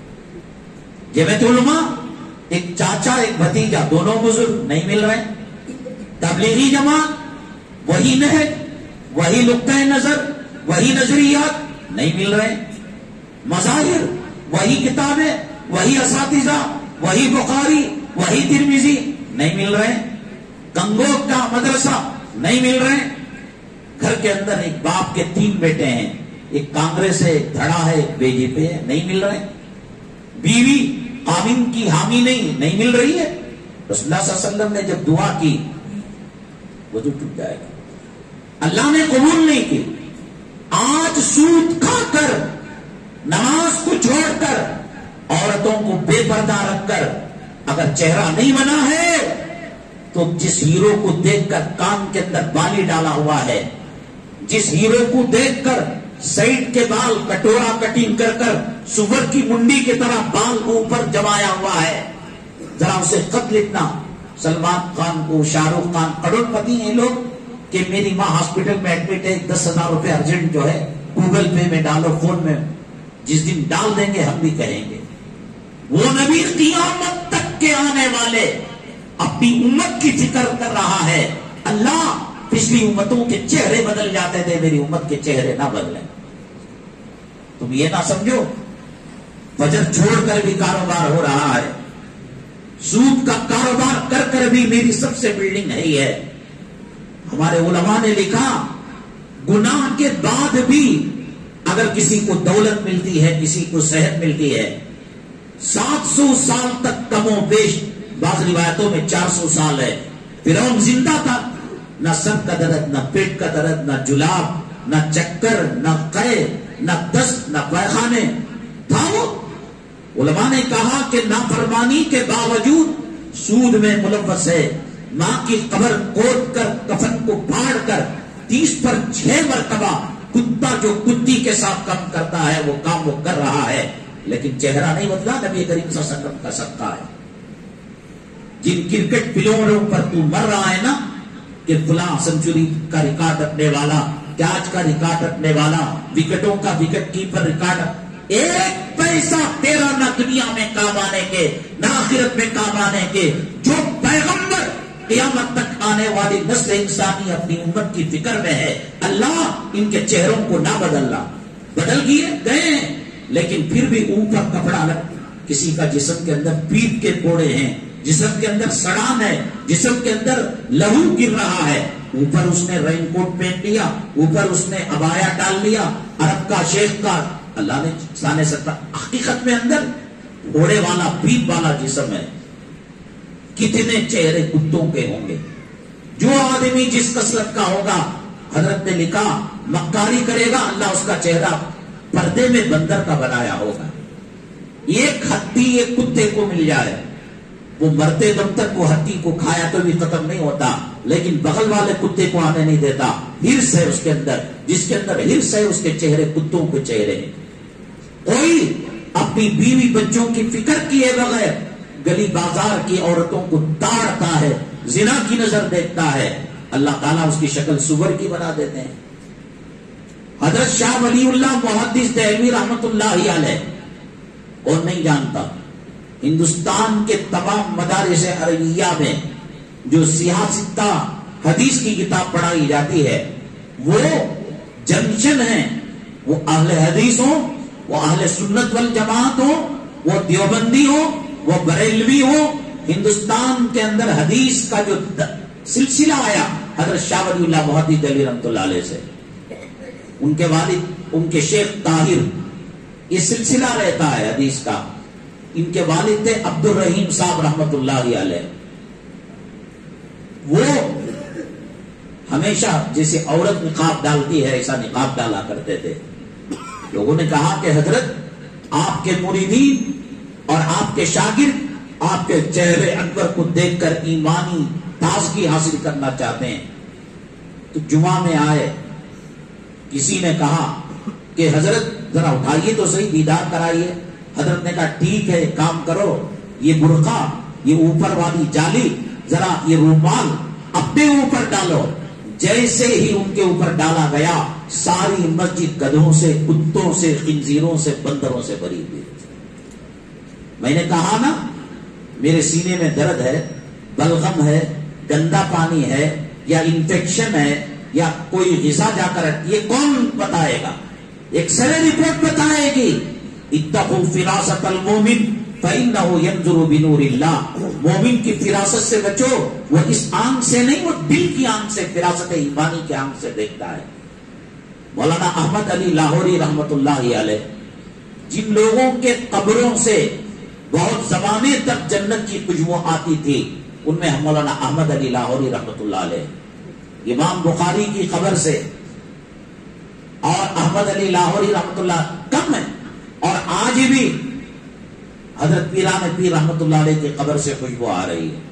جامعۃ علماء ایک چاچا ایک بھتیجا, دونوں بزرگ نہیں مل رہے. تبلیغی جماعت وہی نہج, وہی نقطۂ نظر, وہی نظریات نہیں مل رہے. مظاہر وہی کتابیں, وہی اساتذہ, وہی بخاری, وہی ترمذی نہیں مل رہے. گنگوک کا مدرسہ نہیں مل رہے. گھر کے اندر ایک باپ کے تین بیٹے ہیں, ایک کانگریس ہے, ایک دھڑا ہے, ایک بی جے پی ہے, نہیں مل رہے. بیوی قانون کی حامی نہیں نہیں مل رہی ہے. رسول اللہ صلی اللہ علیہ وسلم نے جب دعا کی وضو ٹوٹ جائے گا. اللہ نے قبول نہیں کی. آج سود کھا کر, نماز کو چھوڑ کر, عورتوں کو بے پردہ رکھ کر اگر چہرہ نہیں بنا ہے تو جس ہیرو کو دیکھ کر کان کے اندر بالی ڈالا ہوا ہے, جس ہیرو کو دیکھ کر سائڈ کے بال کٹورا کٹنگ کر کر سور کی منڈی کی طرح بال کو اوپر جمایا ہوا ہے, ذرا اسے خط لکھنا. سلمان خان کو, شاہ رخ خان, کروڑ پتی ہیں لوگ کہ میری ماں ہاسپٹل میں ایڈمٹ ہے, دس ہزار روپے ارجنٹ جو ہے گوگل پے میں ڈالو, فون میں. جس دن ڈال دیں گے ہم بھی کہیں گے. وہ نبی قیامت تک کے آنے والے اپنی امت کی فکر کر رہا ہے. اللہ پچھلی امتوں کے چہرے بدل جاتے تھے, میری امت کے چہرے نہ بدلیں. تم یہ نہ سمجھو فجر چھوڑ کر بھی کاروبار ہو رہا ہے, سود کا کاروبار کر کر بھی میری سب سے بلڈنگ ہے. ہے ہمارے علماء نے لکھا گناہ کے بعد بھی اگر کسی کو دولت ملتی ہے, کسی کو صحت ملتی ہے, سات سو سال تک کم و بیش, بعض روایتوں میں چار سو سال ہے. فرعون زندہ تھا, نہ سر کا درد, نہ پیٹ کا درد, نہ جلاب, نہ چکر, نہ قے, نہ دست, نہ پیخانے تھا. وہ علماء نے کہا کہ نافرمانی کے باوجود سود میں ملوث ہے. ماں کی قبر کھود کر کفن کو پھاڑ کر تیس پر چھ مرتبہ کتا جو کتی کے ساتھ کام کرتا ہے وہ کام وہ کر رہا ہے, لیکن چہرہ نہیں بدلا. نبی کریم صلی اللہ علیہ وسلم کا صدقہ ہے. جن کرکٹ پلیئروں پر تو مر رہا ہے نا کہ فلاں سنچری کا ریکارڈ رکھنے والا, کیچ کا ریکارڈ رکھنے والا, وکٹوں کا وکٹ کیپر ریکارڈ, ایک پیسہ تیرا نہ دنیا میں کام آنے کے نہ آخرت میں کام آنے کے. جو پیغمبر قیامت تک آنے والی نسل انسانی اپنی امت کی فکر میں ہے, اللہ ان کے چہروں کو نہ بدلنا. بدل گئے گئے ہیں، لیکن پھر بھی اوپر کپڑا لگ، کسی کا جسم کے اندر پیپ کے کوڑے ہیں، جسم کے اندر سڑان ہے، جسم کے اندر لہو گر رہا ہے، اوپر اس نے رین کوٹ پہن لیا، اوپر اس نے عبایا ڈال لیا، عرب کا شیخ کا، اللہ نے سانے سکتا، حقیقت میں اندر گھوڑے والا پیپ والا جسم ہے. کتنے چہرے کتوں کے ہوں گے. جو آدمی جس کثرت کا ہوگا، حضرت نے لکھا مکاری کرے گا، اللہ اس کا چہرہ پردے میں بندر کا بنایا ہوگا. ایک ہتھی ایک کتے کو مل جائے، وہ مرتے دم تک وہ ہتھی کو کھایا تو بھی ختم نہیں ہوتا، لیکن بغل والے کتے کو آنے نہیں دیتا. ہرس ہے اس کے اندر، جس کے اندر ہرس ہے اس کے چہرے کتوں کے چہرے. کوئی اپنی بیوی بچوں کی فکر کیے بغیر گلی بازار کی عورتوں کو تاڑتا ہے، زنا کی نظر دیکھتا ہے، اللہ تعالیٰ اس کی شکل سور کی بنا دیتے ہیں. حضرت شاہ ولی اللہ محدث دہلوی رحمت اللہ علیہ، کون نہیں جانتا، ہندوستان کے تمام مدارس عربیہ میں جو سیاستہ حدیث کی کتاب پڑھائی جاتی ہے، وہ جنکشن ہیں، وہ اہل حدیث ہوں، وہ اہل سنت والجماعت ہوں، وہ دیوبندی ہوں، وہ بریلوی ہوں. ہندوستان کے اندر حدیث کا جو سلسلہ آیا حضرت شاہ ولی اللہ محدث دہلوی رحمۃ اللہ علیہ سے، ان کے والد، ان کے شیخ طاہر، یہ سلسلہ رہتا ہے حدیث کا. ان کے والد تھے عبد الرحیم صاحب رحمت اللہ علیہ. وہ ہمیشہ جیسے عورت نقاب ڈالتی ہے ایسا نقاب ڈالا کرتے تھے. لوگوں نے کہا کہ حضرت آپ کے مریدین اور آپ کے شاگرد آپ کے چہرے انور کو دیکھ کر ایمانی تازگی حاصل کرنا چاہتے ہیں. تو جمعہ میں آئے، کسی نے کہا کہ حضرت ذرا اٹھائیے تو صحیح، دیدار کرائیے. حضرت نے کہا ٹھیک ہے، کام کرو، یہ برقع، یہ اوپر والی جالی، ذرا یہ رومال اپنے اوپر ڈالو. جیسے ہی ان کے اوپر ڈالا گیا، ساری مسجد گدھوں سے، کتوں سے، خنزیروں سے، بندروں سے بھری ہوئی. میں نے کہا نا میرے سینے میں درد ہے، بلغم ہے، گندا پانی ہے، یا انفیکشن ہے، یا کوئی غذا جا کر، یہ کون بتائے گا؟ ایک سرے رپورٹ بتائے گی. اتقوا فراست المومن فإنه ينظر بنور اللہ. مومن کی فراست سے بچو، وہ اس آنکھ سے نہیں، وہ دل کی آنکھ سے، فراست ایمانی کی آنکھ سے دیکھتا ہے. مولانا احمد علی لاہوری رحمت اللہ علیہ، جن لوگوں کے قبروں سے بہت زمانے تک جنت کی خوشبو آتی تھی، ان میں مولانا احمد علی لاہوری رحمت اللہ علیہ. امام بخاری کی قبر سے اور احمد علی لاہوری رحمت اللہ کم ہے، اور آج بھی حضرت پیران پیر رحمت اللہ علیہ کی قبر سے خوشبو آ رہی ہے.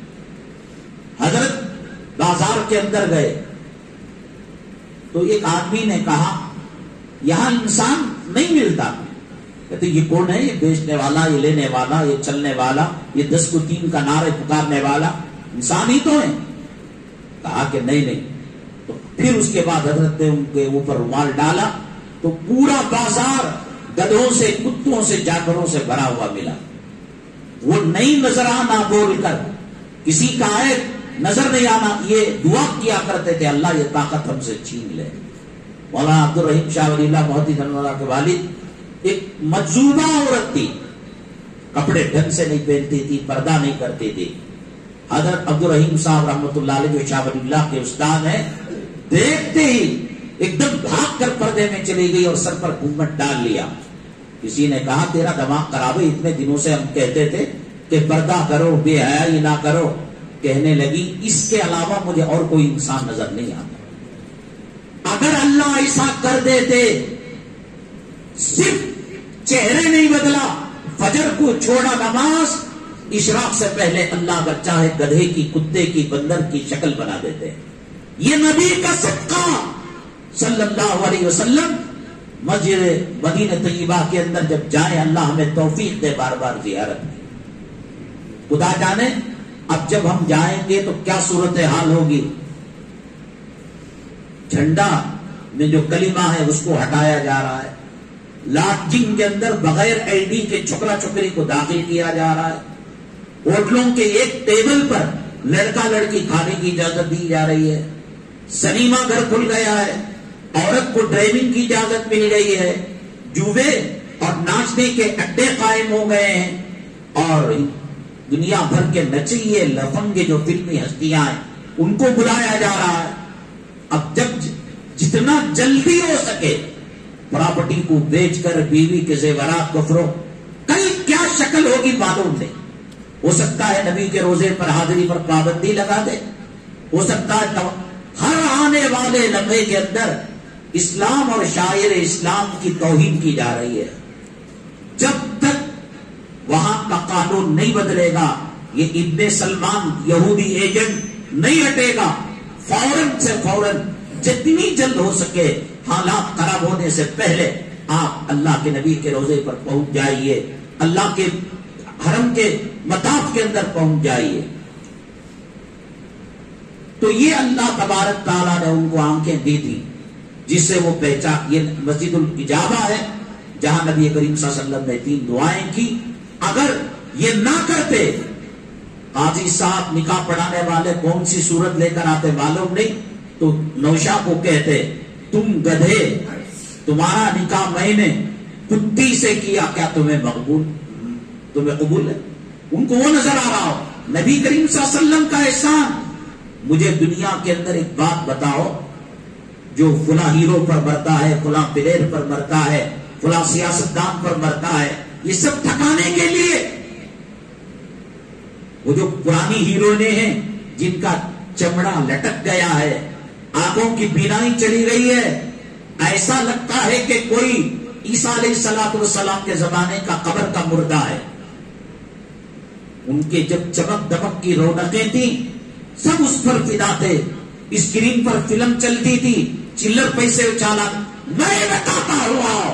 حضرت بازار کے اندر گئے تو ایک آدمی نے کہا یہاں انسان نہیں ملتا. کہتے یہ کون ہے؟ یہ بیچنے والا، یہ لینے والا، یہ چلنے والا، یہ دس کو تین کا نعرے پکارنے والا انسان ہی تو ہے. کہا کہ نہیں نہیں. تو پھر اس کے بعد حضرت نے ان کے اوپر رومال ڈالا تو پورا بازار گدھوں سے، کتوں سے، جانوروں سے بھرا ہوا ملا. وہ نہیں نظر آنا بول کر، کسی کا عیب نظر نہیں آنا، یہ دعا کیا کرتے تھے اللہ یہ طاقت ہم سے چھین لے. مولانا عبد الرحیم شاہ ولی اللہ محدث اللہ کے والد ایک مجذوبہ عورت تھی، کپڑے ڈھنگ سے نہیں پہنتی تھی، پردہ نہیں کرتی تھی. حضرت عبد الرحیم صاحب رحمۃ اللہ علیہ جو شاہ ولی اللہ کے استاد ہیں، دیکھتے ہی ایک دم بھاگ کر پردے میں چلی گئی اور سر پر گھونگھٹ ڈال لیا. کسی نے کہا تیرا دماغ خراب ہے، اتنے دنوں سے ہم کہتے تھے کہ پردہ کرو، بے حیائی نہ کرو. کہنے لگی اس کے علاوہ مجھے اور کوئی انسان نظر نہیں آتا. اگر اللہ ایسا کر دیتے، صرف چہرے نہیں بدلا، فجر کو چھوڑا نماز، اشراق سے پہلے اللہ اگر چاہے گدھے کی، کتے کی، بندر کی شکل بنا دیتے. یہ نبی کا صدقہ صلی اللہ علیہ وسلم. مسجد مدینہ طیبہ کے اندر جب جائیں، اللہ ہمیں توفیق دے بار بار زیارت کی. خدا جانے اب جب ہم جائیں گے تو کیا صورتحال ہوگی. جھنڈا میں جو کلمہ ہے اس کو ہٹایا جا رہا ہے، لاٹجنگ کے اندر بغیر آئی ڈی کے چھکرا چھکری کو داخل کیا جا رہا ہے، ہوٹلوں کے ایک ٹیبل پر لڑکا لڑکی کھانے کی اجازت دی جا رہی ہے، سنیما گھر کھل گیا ہے، عورت کو ڈرائیونگ کی اجازت مل گئی ہے، جوے اور ناچنے کے اڈے قائم ہو گئے ہیں، اور دنیا بھر کے نچیے لفنگے جو فلمی ہستیاں ہیں ان کو بلایا جا رہا ہے۔ اب جب جتنا جلدی ہو سکے پراپرٹی کو بیچ کر بیوی کے زیورات کو فروخت، کل کیا شکل ہوگی معلوم نہیں۔ ہو سکتا ہے نبی کے روزے پر حاضری پر پابندی لگا دے، ہو سکتا ہے ہر آنے والے لمحے کے اندر اسلام اور شاعر اسلام کی توہین کی جا رہی ہے۔ جب تک وہاں کا قانون نہیں بدلے گا، یہ ابن سلمان یہودی ایجنٹ نہیں ہٹے گا، فوراً سے فوراً جتنی جلد ہو سکے حالات خراب ہونے سے پہلے آپ اللہ کے نبی کے روزے پر پہنچ جائیے، اللہ کے حرم کے مطاف کے اندر پہنچ جائیے۔ تو یہ اللہ تبارک تعالیٰ نے ان کو آنکھیں دی تھی جس سے وہ پہچان، یہ مسجد الاجابہ ہے جہاں نبی کریم صلی اللہ علیہ وسلم نے تین دعائیں کی۔ اگر یہ نہ کرتے، قاضی صاحب نکاح پڑھانے والے کون سی صورت لے کر آتے معلوم نہیں، تو نوشا کو کہتے تم گدھے، تمہارا نکاح میں نے کتی سے کیا، کیا تمہیں مقبول تمہیں قبول ہے؟ ان کو وہ نظر آ رہا ہو نبی کریم صلی اللہ علیہ وسلم کا احسان۔ مجھے دنیا کے اندر ایک بات بتاؤ، جو فلاں ہیرو پر مرتا ہے، فلاں پلیر پر مرتا ہے، فلاں سیاستدان پر مرتا ہے، یہ سب ٹھکانے کے لیے وہ جو پرانی ہیروئنیں ہیں جن کا چمڑا لٹک گیا ہے، آنکھوں کی بینائی چلی گئی ہے، ایسا لگتا ہے کہ کوئی عیسیٰ علیہ الصلوۃ والسلام کے زمانے کا قبر کا مردہ ہے۔ ان کے جب چمک دمک کی رونقیں تھیں سب اس پر فدا تھے، اسکرین پر فلم چلتی تھی، چلر پیسے اچھالا، میں بتاتا ہوا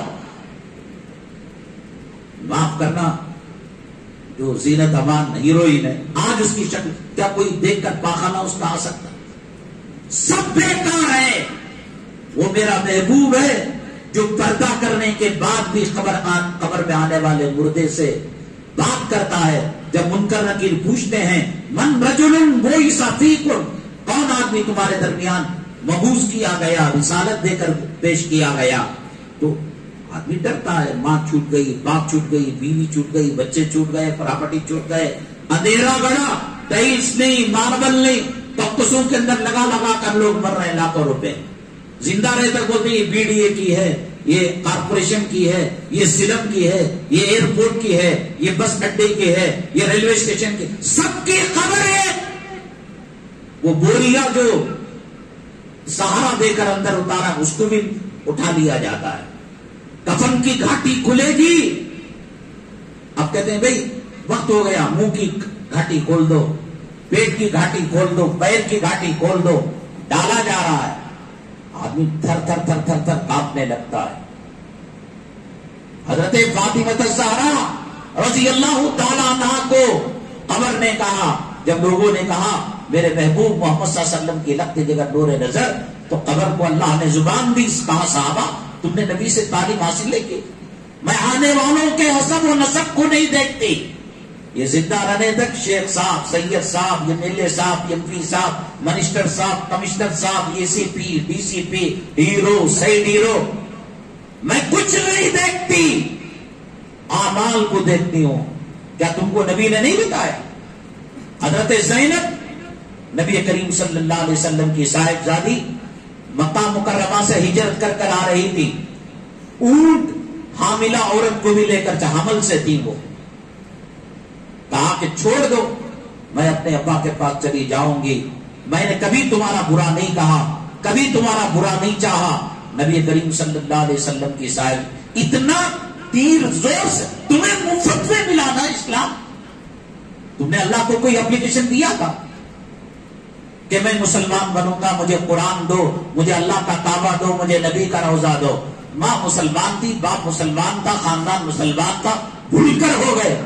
معاف کرنا جو زینت امان ہیروئن ہے، آج اس کی شکل کیا کوئی دیکھ کر پاخانہ اس کا آ سکتا؟ سب بیکار ہے۔ وہ میرا محبوب ہے جو پردہ کرنے کے بعد بھی قبر آن قبر میں آنے والے مردے سے بات کرتا ہے۔ جب منکر نکیر پوچھتے ہیں من رجل بعث فیکم، کون آدمی تمہارے درمیان مبعوث کیا گیا، رسالت دے کر پیش کیا گیا، تو آدمی ڈرتا ہے، ماں چھوٹ گئی، باپ چھوٹ گئی، بیوی چھوٹ گئی، بچے چھوٹ گئے، پراپرٹی چھوٹ گئے، اندھیرا گڑا، ٹائلس نہیں، ماربل نہیں، پکسوں کے اندر لگا لگا کر لوگ مر رہے ہیں لاکھوں روپے۔ زندہ رہے تک بولتے یہ بی ڈی اے کی ہے، یہ کارپوریشن کی ہے، یہ سلم کی ہے، یہ ایئرپورٹ کی ہے، یہ بس اڈے کی ہے، یہ ریلوے اسٹیشن کی، سب کی خبر ہے۔ وہ بوریا جو سہارا دے کر اندر اتارا اس کو بھی اٹھا لیا جاتا ہے۔ کفن کی گھاٹی کھلے گی، اب کہتے ہیں بھئی وقت ہو گیا، منہ کی گھاٹی کھول دو، پیٹ کی گھاٹی کھول دو، پیر کی گھاٹی کھول دو، ڈالا جا رہا ہے۔ آدمی تھر تھر تھر تھر تھر کانپنے لگتا ہے۔ حضرت فاطمہ الزہرا رضی اللہ تعالیٰ عنہا کو قبر نے کہا، جب لوگوں نے کہا میرے محبوب محمد صلی اللہ علیہ وسلم کی لگتی جگہ نور نظر، تو قبر کو اللہ نے زبان دی، کہا صحابہ تم نے نبی سے تعلیم حاصل نہیں کی؟ میں آنے والوں کے حسب و نسب کو نہیں دیکھتی، یہ زندہ رہنے تک شیخ صاحب، سید صاحب، ایم ایل اے صاحب، ایم پی صاحب، منسٹر صاحب، کمشنر صاحب، A C P, D C P, hero, side hero, میں کچھ نہیں دیکھتی، اعمال کو دیکھتی ہوں۔ کیا تم کو نبی نے نہیں بتایا؟ حضرت زینب نبی کریم صلی اللہ علیہ وسلم کی صاحبزادی مکہ مکرمہ سے ہجرت کر کر آ رہی تھی، اونٹ حاملہ عورت کو بھی لے کر حمل سے تھی، وہ کہا کہ چھوڑ دو، میں اپنے ابا کے پاس چلی جاؤں گی، میں نے کبھی تمہارا برا نہیں کہا، کبھی تمہارا برا نہیں چاہا۔ نبی کریم صلی اللہ علیہ وسلم کی صاحب اتنا تیر زور سے، تمہیں مفت میں ملا نا اسلام، تم نے اللہ کو کوئی اپلیکیشن دیا تھا کہ میں مسلمان بنوں گا، مجھے قرآن دو، مجھے اللہ کا کعبہ دو، مجھے نبی کا روضہ دو؟ ماں مسلمان تھی، باپ مسلمان تھا، خاندان مسلمان تھا، بھول کر ہو گئے،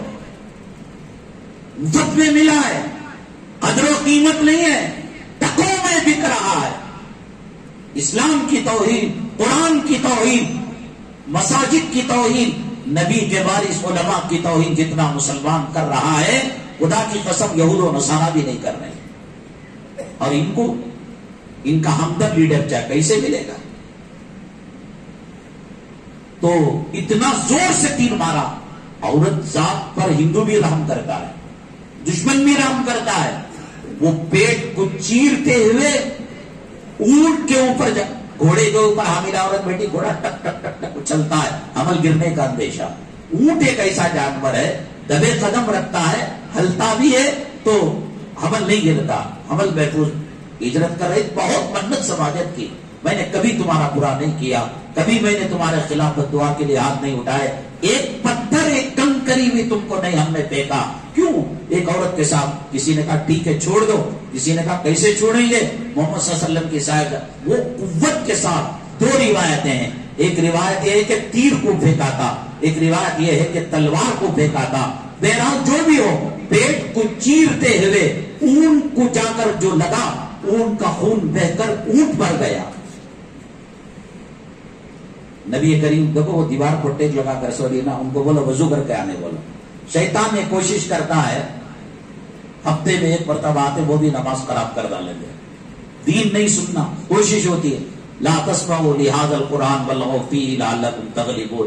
مفت میں ملا ہے، قدر و قیمت نہیں ہے، ٹکوں میں بک رہا ہے۔ اسلام کی توہین، قرآن کی توہین، مساجد کی توہین، نبی کے وارث علماء کی توہین جتنا مسلمان کر رہا ہے، خدا کی قسم یہود و نصارہ بھی نہیں کر رہے، اور ان کو ان کا ہمدرد لیڈر چاہے کیسے ملے گا؟ تو اتنا زور سے تیر مارا. عورت ذات پر ہندو بھی رحم کرتا ہے, دشمن بھی رحم کرتا ہے. وہ پیٹ کو چیرتے ہوئے اونٹ کے اوپر جا, گھوڑے کے اوپر حاملہ عورت بیٹی, گھوڑا ٹک ٹک ٹک ٹک چلتا ہے, حمل گرنے کا اندیشہ. اونٹ ایک ایسا جانور ہے دبے قدم رکھتا ہے, ہلتا بھی ہے تو حمل نہیں گرتا, حمل محفوظ. ہجرت کر رہی, بہت منت سماجت کی, میں نے کبھی تمہارا برا نہیں کیا, کبھی میں نے تمہارے خلاف دعا کے لیے ہاتھ نہیں اٹھائے, ایک پتھر ایک کنکری بھی تم کو نہیں ہم نے پھینکا. کیوں؟ ایک عورت کے ساتھ. کسی نے کہا ٹھیک ہے چھوڑ دو, کسی نے کہا کیسے چھوڑیں گے؟ محمد صلی اللہ علیہ وسلم کی صاحب وہ قوت کے ساتھ. دو روایتیں ہیں, ایک روایت یہ ہے کہ تیر کو پھینکا تھا, ایک روایت یہ ہے کہ تلوار کو پھینکا تھا. بہرحال جو بھی ہو, پیٹ کو چیرتے ہوئے اونٹ کو جا کر جو لگا, اونٹ کا خون بہ کر اونٹ مر گیا. نبی کریم دیکھو وہ دیوار کو ٹیک لگا کر سوری نا, ان کو بولو وضو کر کے آنے بولو. شیطان نے کوشش کرتا ہے ہفتے میں ایک مرتبہ آتے وہ بھی نماز خراب کر ڈالیں گے, دین نہیں سننا کوشش ہوتی ہے. لا تسمعوا لهذا القرآن والغوا فيه لعلكم تغلبون.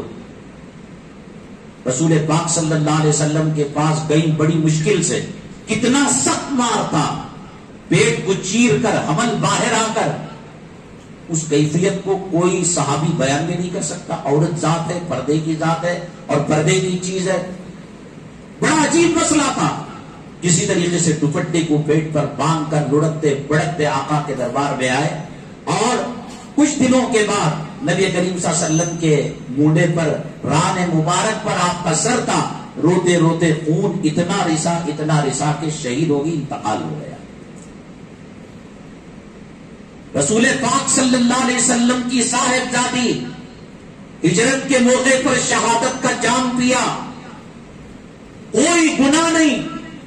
رسول پاک صلی اللہ علیہ وسلم کے پاس گئی بڑی مشکل سے, کتنا سخت مار تھا, پیٹ کو چیر کر حمل باہر آ کر. اس کیفیت کو کوئی صحابی بیان بھی نہیں کر سکتا. عورت ذات ہے, پردے کی ذات ہے, اور پردے کی چیز ہے. بڑا عجیب مسئلہ تھا. کسی طریقے سے دوپٹے کو پیٹ پر باندھ کر لڑکتے بڑکتے آقا کے دربار میں آئے, اور کچھ دنوں کے بعد نبی کریم صلی اللہ علیہ وسلم کے مونڈے پر, ران مبارک پر آپ کا سر تھا. روتے روتے خون اتنا رسا اتنا رسا کہ شہید ہوگی, انتقال ہو گیا. رسول پاک صلی اللہ علیہ وسلم کی صاحبزادی ہجرت کے موقع پر شہادت کا جام پیا, کوئی گناہ نہیں.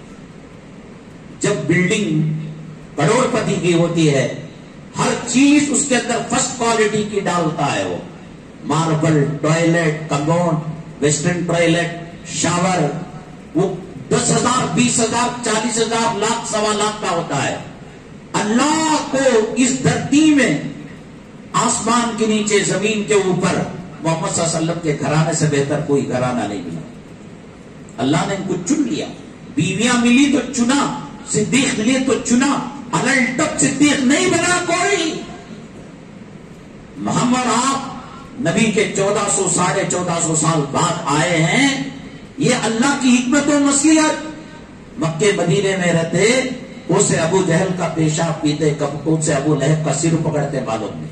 جب بلڈنگ کروڑ پتی کی ہوتی ہے, ہر چیز اس کے اندر فرسٹ کوالٹی کی ڈالتا ہے. وہ marble, toilet, commode, western toilet, shower, وہ دس ہزار بیس ہزار چالیس ہزار لاکھ سوا لاکھ کا ہوتا ہے. اللہ کو اس دھرتی میں, آسمان کے نیچے, زمین کے اوپر محمد صلی اللہ علیہ وسلم کے گھرانے سے بہتر کوئی گھرانہ نہیں ملا. اللہ نے ان کو چن لیا. بیویاں ملی تو چنا, صدیق ملی تو چنا, الٹپ صدیق نہیں بنا کوئی. محمد آپ نبی کے چودہ سو ساڑھے چودہ سو سال بعد آئے ہیں. یہ اللہ کی حکمت و مصلحت. مکے مدینے میں رہتے, اس سے ابو جہل کا پیشاب پیتے, کب سے ابو لہب کا سر پکڑتے معلوم نہیں.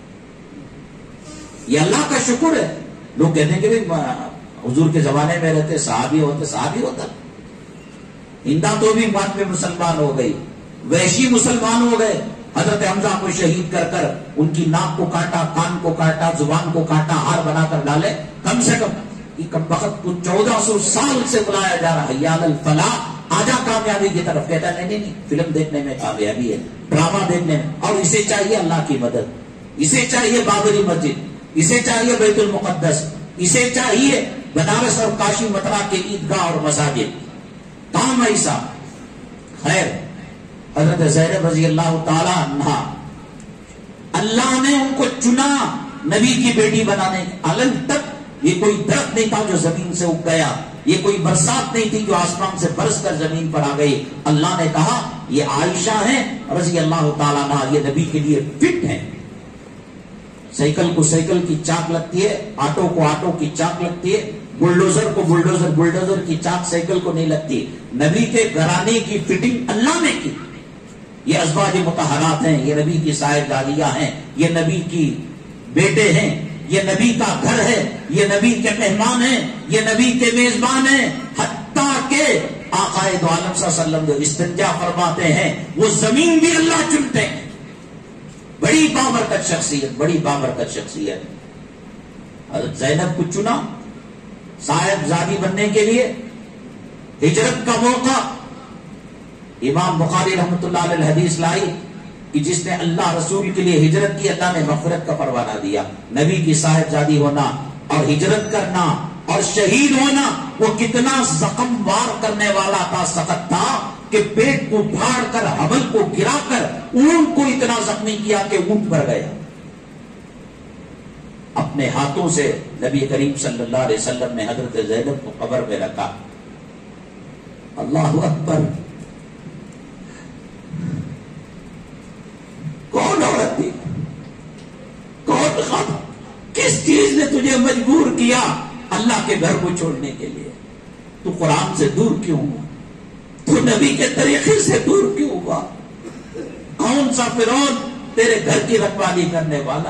یہ اللہ کا شکر ہے. لوگ کہتے ہیں کہ حضور کے زمانے میں رہتے, صحابی ہوتے, صحابی ہوتا. ہندا تو بھی بعد میں مسلمان ہو گئی, وحشی مسلمان ہو گئے. حضرت حمزہ کو شہید کر کر ان کی ناک کو کاٹا, کان کو کاٹا, زبان کو کاٹا, ہار بنا کر ڈالے. کم سے کم کم وقت کو چودہ سو سال سے بلایا جا رہا, حی علی الفلاح, آجا کامیابی کی طرف. کہتا نہیں نہیں نہیں, فلم دیکھنے میں کامیابی ہے, ڈرامہ دیکھنے میں. اور اسے چاہیے اللہ کی مدد, اسے چاہیے بابری مسجد, اسے چاہیے بیت المقدس, اسے چاہیے بنارس اور کاشی متھرا کے عیدگاہ اور مساجد. کام ایسا. خیر, حضرت زینب رضی اللہ تعالی عنہا, اللہ نے ان کو چنا نبی کی بیٹی بنانے. علم تک یہ کوئی درخت نہیں تھا جو زمین سے اگ گیا, یہ کوئی برسات نہیں تھی جو آسمان سے برس کر زمین پر آ گئی. اللہ نے کہا یہ عائشہ ہیں رضی اللہ تعالیٰ عنہ, یہ نبی کے لیے فٹ ہیں. سائیکل کو سائیکل کی چاک لگتی ہے, آٹو کو آٹو کی چاک لگتی ہے, بلڈوزر کو بلڈوزر بلڈوزر کی چاک سائیکل کو نہیں لگتی. نبی کے گھرانے کی فٹنگ اللہ نے کی. یہ ازواج مطہرات ہیں, یہ نبی کی صاحبزادیاں ہیں, یہ نبی کی بیٹے ہیں, یہ نبی کا گھر ہے, یہ نبی کے مہمان ہیں, یہ نبی کے میزبان ہیں. حتیٰ کہ آقا دو عالم صلی اللہ علیہ وسلم جو استنجا فرماتے ہیں وہ زمین بھی اللہ چنتے ہیں. بڑی بابرکت شخصیت, بڑی بابرکت شخصیت. حضرت زینب کو چنا صاحبزادی بننے کے لیے. ہجرت کا موقع, امام بخاری رحمۃ اللہ علیہ الحدیث لائی کہ جس نے اللہ رسول کے لیے ہجرت کی, اللہ نے مغفرت کا پروانہ دیا. نبی کی صاحبزادی ہونا اور ہجرت کرنا اور شہید ہونا, وہ کتنا زخم وار کرنے والا تھا, سخت تھا کہ پیٹ کو پھاڑ کر, حمل کو گرا کر اونٹ کو اتنا زخمی کیا کہ اونٹ مر گیا. اپنے ہاتھوں سے نبی کریم صلی اللہ علیہ وسلم نے حضرت زینب کو قبر میں رکھا. اللہ اکبر. کون عورت تھی؟ کون خاتون؟ کس چیز نے تجھے مجبور کیا اللہ کے گھر کو چھوڑنے کے لیے؟ تو قرآن سے دور کیوں ہوا؟ تو نبی کے طریقے سے دور کیوں ہوا؟ کون سا فرعون تیرے گھر کی رکھوالی کرنے والا؟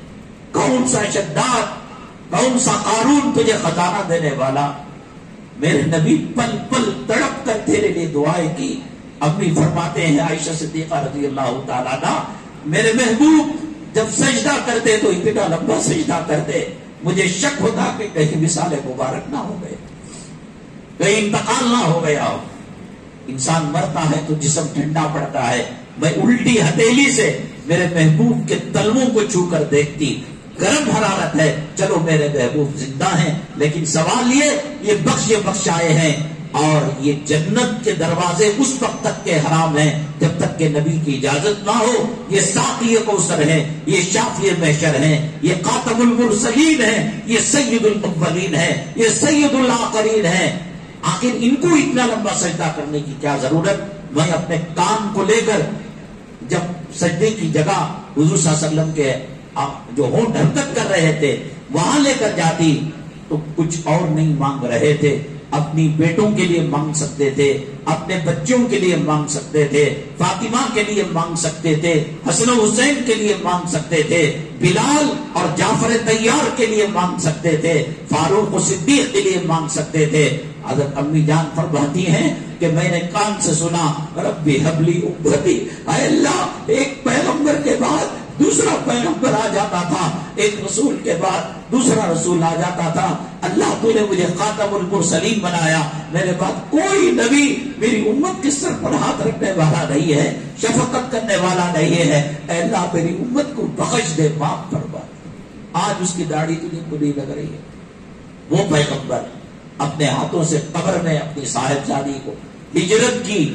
کون سا شداد، کون سا قارون تجھے خزانہ دینے والا؟ میرے نبی پل پل تڑپ کر تیرے لیے دعائیں کی. امی فرماتے ہیں عائشہ صدیقہ رضی اللہ تعالیٰ عنہا، میرے محبوب جب سجدہ کرتے تو اتنا لمبا سجدہ کرتے، مجھے شک ہوتا کہ کہیں مثال مبارک نہ ہو گئے، کہیں انتقال نہ ہو گیا ہو. انسان مرتا ہے تو جسم ٹھنڈا پڑتا ہے. میں الٹی ہتھیلی سے میرے محبوب کے تلووں کو چھو کر دیکھتی، گرم حرارت ہے، چلو میرے محبوب زندہ ہیں، لیکن سوال یہ یہ بخش بخشائے ہیں اور یہ جنت کے دروازے اس وقت تک کے حرام ہیں جب تک کہ نبی کی اجازت نہ ہو. یہ ساقی کوثر ہیں، یہ شافی محشر ہیں، یہ خاتم المرسلین ہیں، یہ سید الاولین ہیں، یہ سید الآخرین ہیں. آخر ان کو اتنا لمبا سجدہ کرنے کی کیا ضرورت؟ میں اپنے کام کو لے کر جب سجدے کی جگہ حضور صلی اللہ علیہ وسلم کے جو ہونٹ حرکت کر رہے تھے وہاں لے کر جاتی تو کچھ اور نہیں مانگ رہے تھے. اپنی بیٹوں کے لیے مانگ سکتے تھے، اپنے بچوں کے لیے مانگ سکتے تھے، فاطمہ کے لیے مانگ سکتے تھے، حسن و حسین کے لیے مانگ سکتے تھے، بلال اور جعفر طیار کے لیے مانگ سکتے تھے، فاروق و صدیق کے لیے مانگ سکتے تھے. حضرت امی جان فرماتی ہیں کہ میں نے کان سے سنا، ربی حبلی امتی، اے اللہ ایک پیغمبر کے بعد دوسرا پیغمبر آ جاتا تھا، ایک رسول کے بعد دوسرا رسول آ جاتا تھا. اللہ تو نے مجھے خاتم المرسلین بنایا، میرے بعد کوئی نبی میری امت کے سر پر ہاتھ رکھنے والا نہیں ہے، شفقت کرنے والا نہیں ہے. اے اللہ میری امت کو بخش دے، معاف فرما. آج اس کی داڑھی تجھے کو نہیں لگ رہی ہے. وہ پیغمبر اپنے ہاتھوں سے قبر میں اپنی صاحبزادی کو ہجرت کی،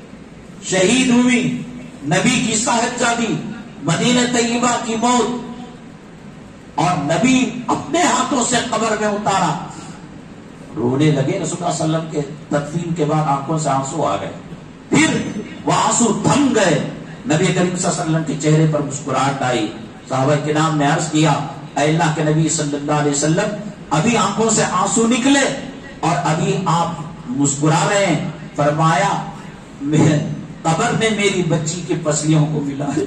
شہید ہوئی، نبی کی صاحبزادی، مدینہ طیبہ کی موت، اور نبی اپنے ہاتھوں سے قبر میں اتارا. رونے لگے. رسول اللہ صلی اللہ علیہ وسلم کے تدفین کے بعد آنکھوں سے آنسو آ گئے، پھر وہ آنسو تھم گئے. نبی کریم صلی اللہ علیہ وسلم کے چہرے پر مسکراہٹ آئی. صحابہ کرام نے عرض کیا، اے اللہ کے نبی صلی اللہ علیہ وسلم ابھی آنکھوں سے آنسو نکلے اور ابھی آپ مسکرا رہے ہیں. فرمایا قبر میں میری بچی کی پسلیوں کو ملا ہے.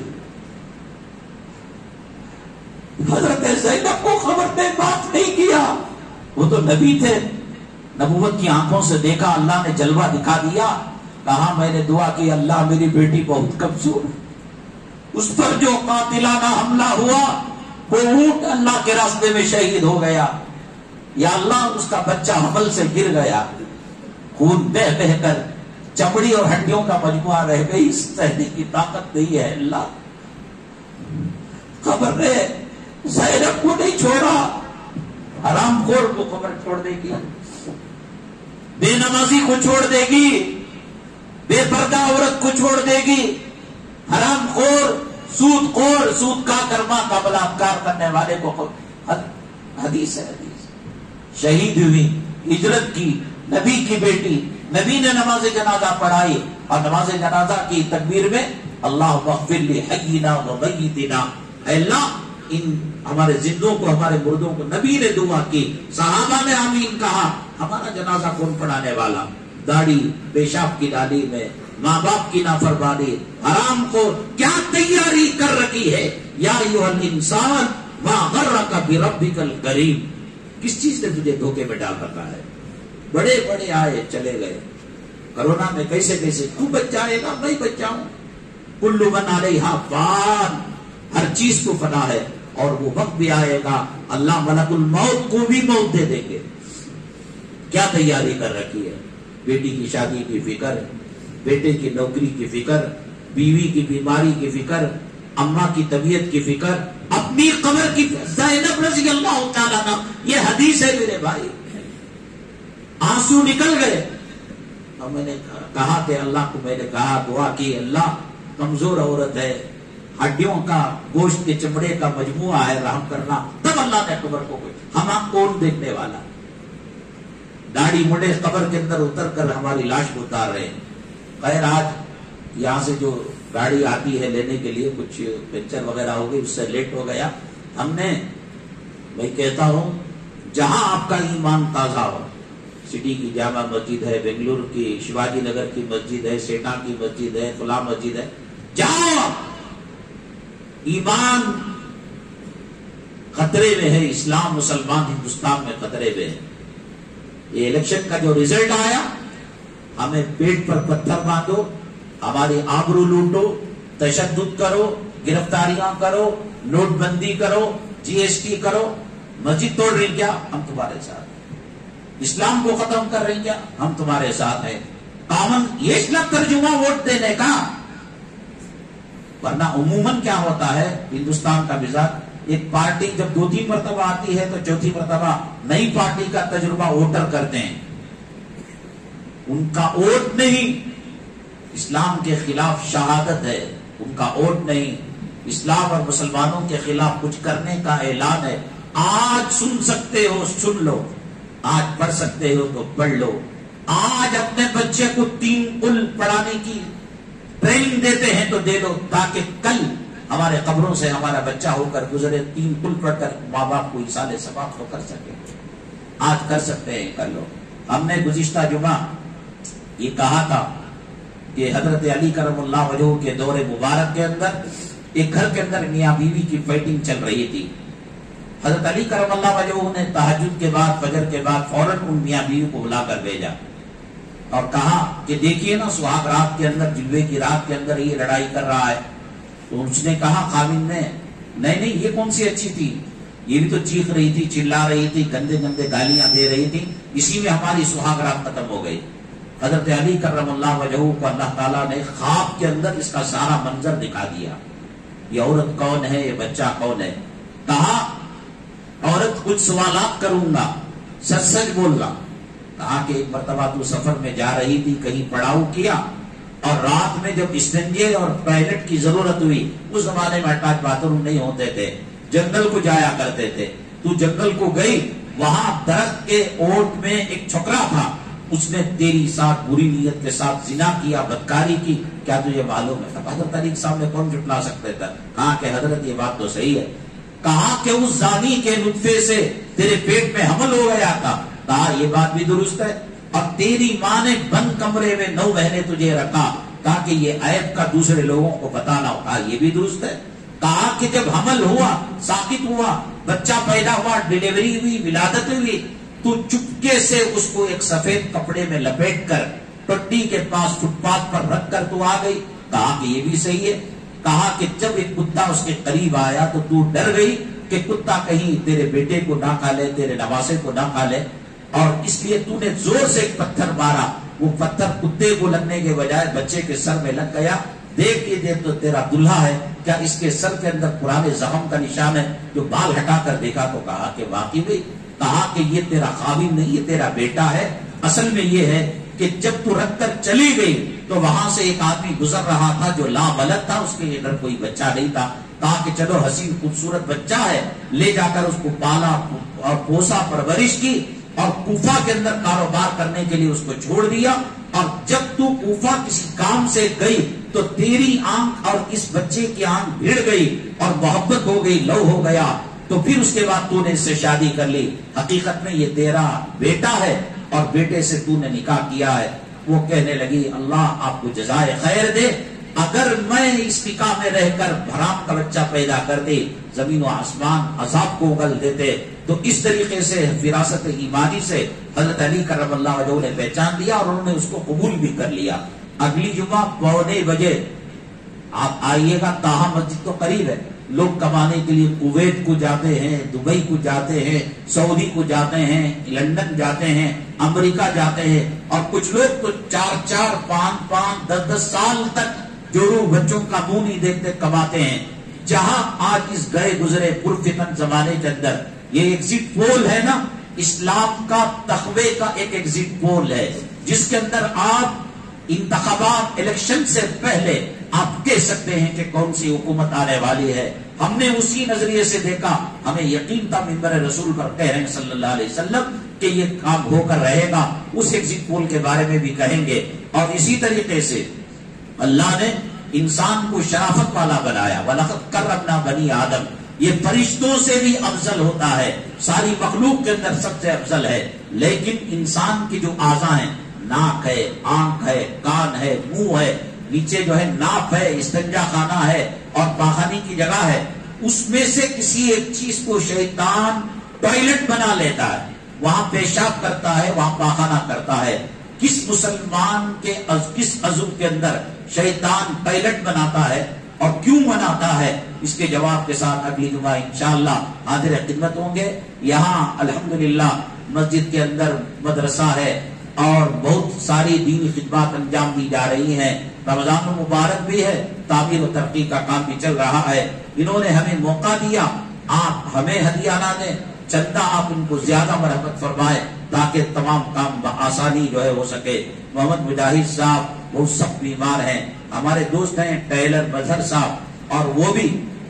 حضرت زینب کو خبر نے بات نہیں کیا، وہ تو نبی تھے. نبوت کی آنکھوں سے دیکھا، اللہ نے جلوہ دکھا دیا. کہا میں نے دعا کی، اللہ میری بیٹی بہت کمزور ہے، اس پر جو قاتلانہ حملہ ہوا وہ اونٹ اللہ کے راستے میں شہید ہو گیا. یا اللہ اس کا بچہ حمل سے گر گیا، خون بہ بہ کر چمڑی اور ہڈیوں کا مجموعہ رہ گئی، سہنے کی طاقت نہیں ہے. اللہ خبر نے زینب کو نہیں چھوڑا، حرام خور کو خبر چھوڑ دے گی، بے نمازی کو چھوڑ دے گی، بے پردہ عورت کو چھوڑ دے گی، حرام خور، سود خور، سود کا کرما کا بلاತ್ಕಾರ کرنے والے کو. حدیث ہے، حدیث. شہید ہوئی، ہجرت کی، نبی کی بیٹی، نبی نے نماز جنازہ پڑھائی اور نماز جنازہ کی تکبیر میں اللہم اغفر لحینا و میتنا، اے اللہ ان ہمارے زندوں کو، ہمارے مردوں کو. نبی نے دعا کی، صحابہ نے آمین کہا. ہمارا جنازہ کون پڑھانے والا؟ داڑھی پیشاب کی ڈالی میں ماں باپ کی نافرمانی، حرام کو کیا تیاری کر رکھی ہے. یا ایھا الانسان ما غرک بربک الکریم، کس چیز نے تجھے دھوکے میں ڈال رکھا ہے؟ بڑے بڑے آئے چلے گئے، کرونا میں کیسے کیسے تو بچ جائے گا، میں بچ جاؤں. کل من علیہا فان، ہر چیز کو فنا ہے اور وہ وقت بھی آئے گا اللہ ملک الموت کو بھی موت دے دیں گے. کیا تیاری کر رکھی ہے؟ بیٹی کی شادی کی فکر، بیٹے کی نوکری کی فکر، بیوی کی بیماری کی فکر، اماں کی طبیعت کی فکر، اپنی قبر کی. زینب رضی اللہ تعالیٰ عنہ، یہ حدیث ہے میرے بھائی. آنسو نکل گئے اور میں نے کہا کہ اللہ کو میں نے کہا، دعا کی، اللہ کمزور عورت ہے، ہڈیوں کا، گوشت کے چمڑے کا مجموعہ ہے، رحم کرنا. تب اللہ نے قبر کو کوئی ہم کون دیکھنے والا؟ داڑھی مڑے قبر کے اندر اتر کر ہماری لاش کو اتار رہے ہیں. خیر آج یہاں سے جو گاڑی آتی ہے لینے کے لیے کچھ پنچر وغیرہ ہو گئی، اس سے لیٹ ہو گیا. ہم نے میں کہتا ہوں جہاں آپ کا ایمان تازہ ہو، سٹی کی جامع مسجد ہے، بنگلور کی شیواجی نگر کی مسجد ہے، سیٹا کی مسجد ہے، فلاں مسجد ہے، جہاں ایمان خطرے میں ہے، اسلام مسلمان ہندوستان میں خطرے میں ہے. یہ الیکشن کا جو ریزلٹ آیا، ہمیں پیٹ پر پتھر باندھو، ہماری آبرو لوٹو، تشدد کرو، گرفتاریاں کرو، نوٹ بندی کرو، جی ایس ٹی کرو، مسجد توڑ رہی کیا؟ ہم تمہارے ساتھ. اسلام کو ختم کر رہی کیا؟ ہم تمہارے ساتھ ہیں. کامن یہ نہ ترجمہ ووٹ دینے کا. ورنہ عموماً کیا ہوتا ہے ہندوستان کا مزاج، ایک پارٹی جب دو تین مرتبہ آتی ہے تو چوتھی مرتبہ نئی پارٹی کا تجربہ ووٹر کرتے ہیں. ان کا ووٹ نہیں اسلام کے خلاف شہادت ہے، ان کا ووٹ نہیں اسلام اور مسلمانوں کے خلاف کچھ کرنے کا اعلان ہے. آج سن سکتے ہو سن لو، آج پڑھ سکتے ہو تو پڑھ لو. آج اپنے بچے کو تین قل پڑھانے کی ٹریننگ دیتے ہیں تو دے لو، تاکہ کل ہمارے قبروں سے ہمارا بچہ ہو کر گزرے تین قل پڑھ کر ماں باپ کو ایصال ثواب تو کر سکے. آج کر سکتے ہیں، کر لو. ہم نے گزشتہ جمعہ یہ کہا تھا کہ حضرت علی کرم اللہ وجہہ کے دور مبارک کے اندر ایک گھر کے اندر میاں بیوی کی فائٹنگ چل رہی تھی. حضرت علی کرم اللہ وجہہ نے تہجد کے بعد فجر کے بعد فوراً ان میاں بیوی کو بلا کر بھیجا اور کہا کہ دیکھیے نا سہاگ رات کے اندر، جلوے کی رات کے اندر یہ لڑائی کر رہا ہے. تو اس نے کہا خاوند نے، نہیں نہیں یہ کون سی اچھی تھی، یہ بھی تو چیخ رہی تھی، چلا رہی تھی، گندے گندے گالیاں دے رہی تھی، اسی میں ہماری سہاگ رات ختم ہو گئی. حضرت علی کرم اللہ وجہہ کو اللہ تعالیٰ نے خواب کے اندر اس کا سارا منظر دکھا دیا. یہ عورت کون ہے، یہ بچہ کون ہے. کہا عورت کچھ سوالات کروں گا، سچ سچ بول گا. کہا کہ ایک مرتبہ تو سفر میں جا رہی تھی، کہیں پڑاؤ کیا اور رات میں جب استنجے اور ٹوائلٹ کی ضرورت ہوئی، اس زمانے میں اٹیچ باتھ روم نہیں ہوتے تھے، جنگل کو جایا کرتے تھے، تو جنگل کو گئی، وہاں درخت کے اوٹ میں ایک چھکرا تھا، اس نے تیری ساتھ بری نیت کے ساتھ زنا کیا، بدکاری کی، کیا تجھے معلوم ہے؟ حضرت علی صاحب نے کون جھٹلا سکتے تھے؟ کہا کہ حضرت یہ بات تو صحیح ہے. کہا کہ اس زانی کے نطفے سے تیرے پیٹ میں حمل ہو گیا تھا. کہا یہ بات بھی درست ہے. اور تیری ماں نے بند کمرے میں نو مہینے تجھے رکھا تاکہ یہ عیب کا دوسرے لوگوں کو پتا نہ ہو. کہا یہ بھی درست ہے. کہا کہ جب حمل ہوا، ساقط ہوا، بچہ پیدا ہوا، ڈیلیوری ہوئی، ولادت ہوئی، تو چپکے سے اس کو ایک سفید کپڑے میں لپیٹ کر ٹٹی کے پاس فٹ پاتھ پر رکھ کر تو آ گئی. کہا کہ یہ بھی صحیح ہے. کہا کہ جب ایک کتا اس کے قریب آیا تو تو ڈر گئی کہ کتا کہیں تیرے بیٹے کو نہ کھا لے، تیرے نواسے کو نہ کھا لے، اور اس لیے تو نے زور سے ایک پتھر مارا. وہ پتھر کتے کو لگنے کے بجائے بچے کے سر میں لگ گیا. دیکھ یہ دیکھ تو تیرا دلہا ہے، کیا اس کے سر کے اندر پرانے زخم کا نشان ہے؟ جو بال ہٹا کر دیکھا تو کہا کہ واقعی بھی. کہا کہ یہ تیرا خاوند نہیں، یہ تیرا بیٹا ہے. اصل میں یہ ہے کہ جب تو رکھ کر چلی گئی تو وہاں سے ایک آدمی گزر رہا تھا جو لا ولد تھا، اس کے اندر کوئی بچہ نہیں تھا. کہا کہ چلو حسین خوبصورت بچہ ہے، لے جا کر اس کو پالا اور پوسا، پرورش کی، اور کوفہ کے اندر کاروبار کرنے کے لیے اس کو چھوڑ دیا. اور جب تو کوفہ کسی کام سے گئی تو تیری آنکھ اور اس بچے کی آنکھ بھیڑ گئی اور محبت ہو گئی، لو ہو گیا. تو پھر اس کے بعد تو نے اس سے شادی کر لی. حقیقت میں یہ تیرا بیٹا ہے اور بیٹے سے تو نے نکاح کیا ہے. وہ کہنے لگی اللہ آپ کو جزائے خیر دے، اگر میں اس نکاح میں رہ کر حرام کا بچہ پیدا کر دے، زمین و آسمان عذاب کو اگل دیتے. تو اس طریقے سے وراثت ایمانی سے حضرت علی کرم اللہ وجہہ نے پہچان لیا اور انہوں نے اس کو قبول بھی کر لیا. اگلی جمعہ پونے بجے آپ آئیے گا. تاہا مسجد تو قریب ہے. لوگ کمانے کے لیے کویت کو جاتے ہیں، دبئی کو جاتے ہیں، سعودی کو جاتے ہیں، لندن جاتے ہیں، امریکہ جاتے ہیں، اور کچھ لوگ تو چار چار پانچ پانچ دس دس سال تک جو بچوں کا منہ نہیں دیکھتے کماتے ہیں. جہاں آج اس گئے گزرے پرفتن زمانے کے اندر یہ ایگزٹ پول ہے نا، اسلام کا تقوی کا ایک ایگزٹ پول ہے، جس کے اندر آپ انتخابات الیکشن سے پہلے آپ کہہ سکتے ہیں کہ کون سی حکومت آنے والی ہے. ہم نے اسی نظریے سے دیکھا، ہمیں یقین تھا منبر رسول پر کہہ رہے ہیں صلی اللہ علیہ وسلم کہ یہ کام ہو کر رہے گا، اس ایگزٹ پول کے بارے میں بھی کہیں گے۔ اور اسی طریقے سے اللہ نے انسان کو شرافت والا بنایا، وَلَقَدْ كَرَّمْنَا بَنِي آدم، یہ فرشتوں سے بھی افضل ہوتا ہے، ساری مخلوق کے اندر سب سے افضل ہے۔ لیکن انسان کی جو اعضاء ہیں، ناک ہے، آنکھ ہے، کان ہے، منہ ہے، نیچے جو ہے ناف ہے، استنجا خانہ ہے اور پاخانے کی جگہ ہے، اس میں سے کسی ایک چیز کو شیطان ٹوائلٹ بنا لیتا ہے، وہاں پیشاب کرتا ہے، وہاں پاخانہ کرتا ہے۔ کس مسلمان کے کس عضو کے اندر شیطان ٹوائلٹ بناتا ہے اور کیوں بناتا ہے، اس کے جواب کے ساتھ اگلی جمعہ انشاءاللہ حاضر خدمت ہوں گے۔ یہاں الحمدللہ مسجد کے اندر مدرسہ ہے اور بہت ساری دینی خدمات انجام دی جا رہی ہیں، رمضان مبارک بھی ہے، تعمیر و ترقی کا کام بھی چل رہا ہے۔ انہوں نے ہمیں موقع دیا، آپ ہمیں ہدیہ نہ دیں، چندہ آپ ان کو زیادہ مرحمت فرمائے تاکہ تمام کام بآسانی جو ہے ہو سکے۔ محمد مجاہد صاحب بہت سخت بیمار ہیں، ہمارے دوست ہیں ٹیلر بظہر صاحب، اور وہ بھی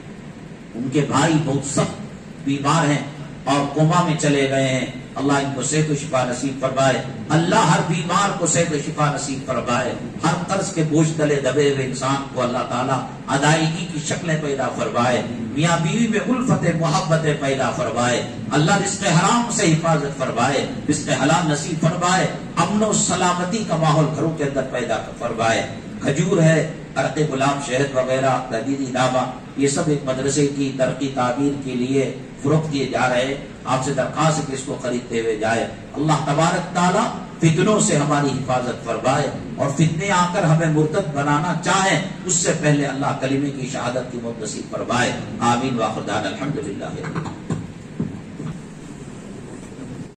ان کے بھائی بہت سخت بیمار ہیں اور کوما میں چلے گئے ہیں۔ اللہ ان کو صحت و شفا نصیب فرمائے، اللہ ہر بیمار کو صحت و شفا نصیب فرمائے، ہر قرض کے بوجھ تلے دبے ہوئے انسان کو اللہ تعالیٰ ادائیگی کی شکلیں پیدا فرمائے، میاں بیوی میں الفت محبت پیدا فرمائے، اللہ رزق حرام سے حفاظت فرمائے، رزق حلال نصیب فرمائے، امن و سلامتی کا ماحول گھروں کے اندر پیدا فرمائے۔ کھجور ہے، عرق گلاب، شہد وغیرہ، تحریری دعویٰ، یہ سب ایک مدرسے کی ترقی تعمیر کے لیے فروخت کیے جا رہے ہیں۔ آپ سے درخواست ہے کہ اس کو خریدتے ہوئے جائے۔ اللہ تبارک تعالیٰ فتنوں سے ہماری حفاظت فرمائے، اور فتنے آ کر ہمیں مرتد بنانا چاہیں اس سے پہلے اللہ کلمے کی شہادت کی موت نصیب فرمائے۔ آمین۔ وآخر دعوانا الحمدللہ۔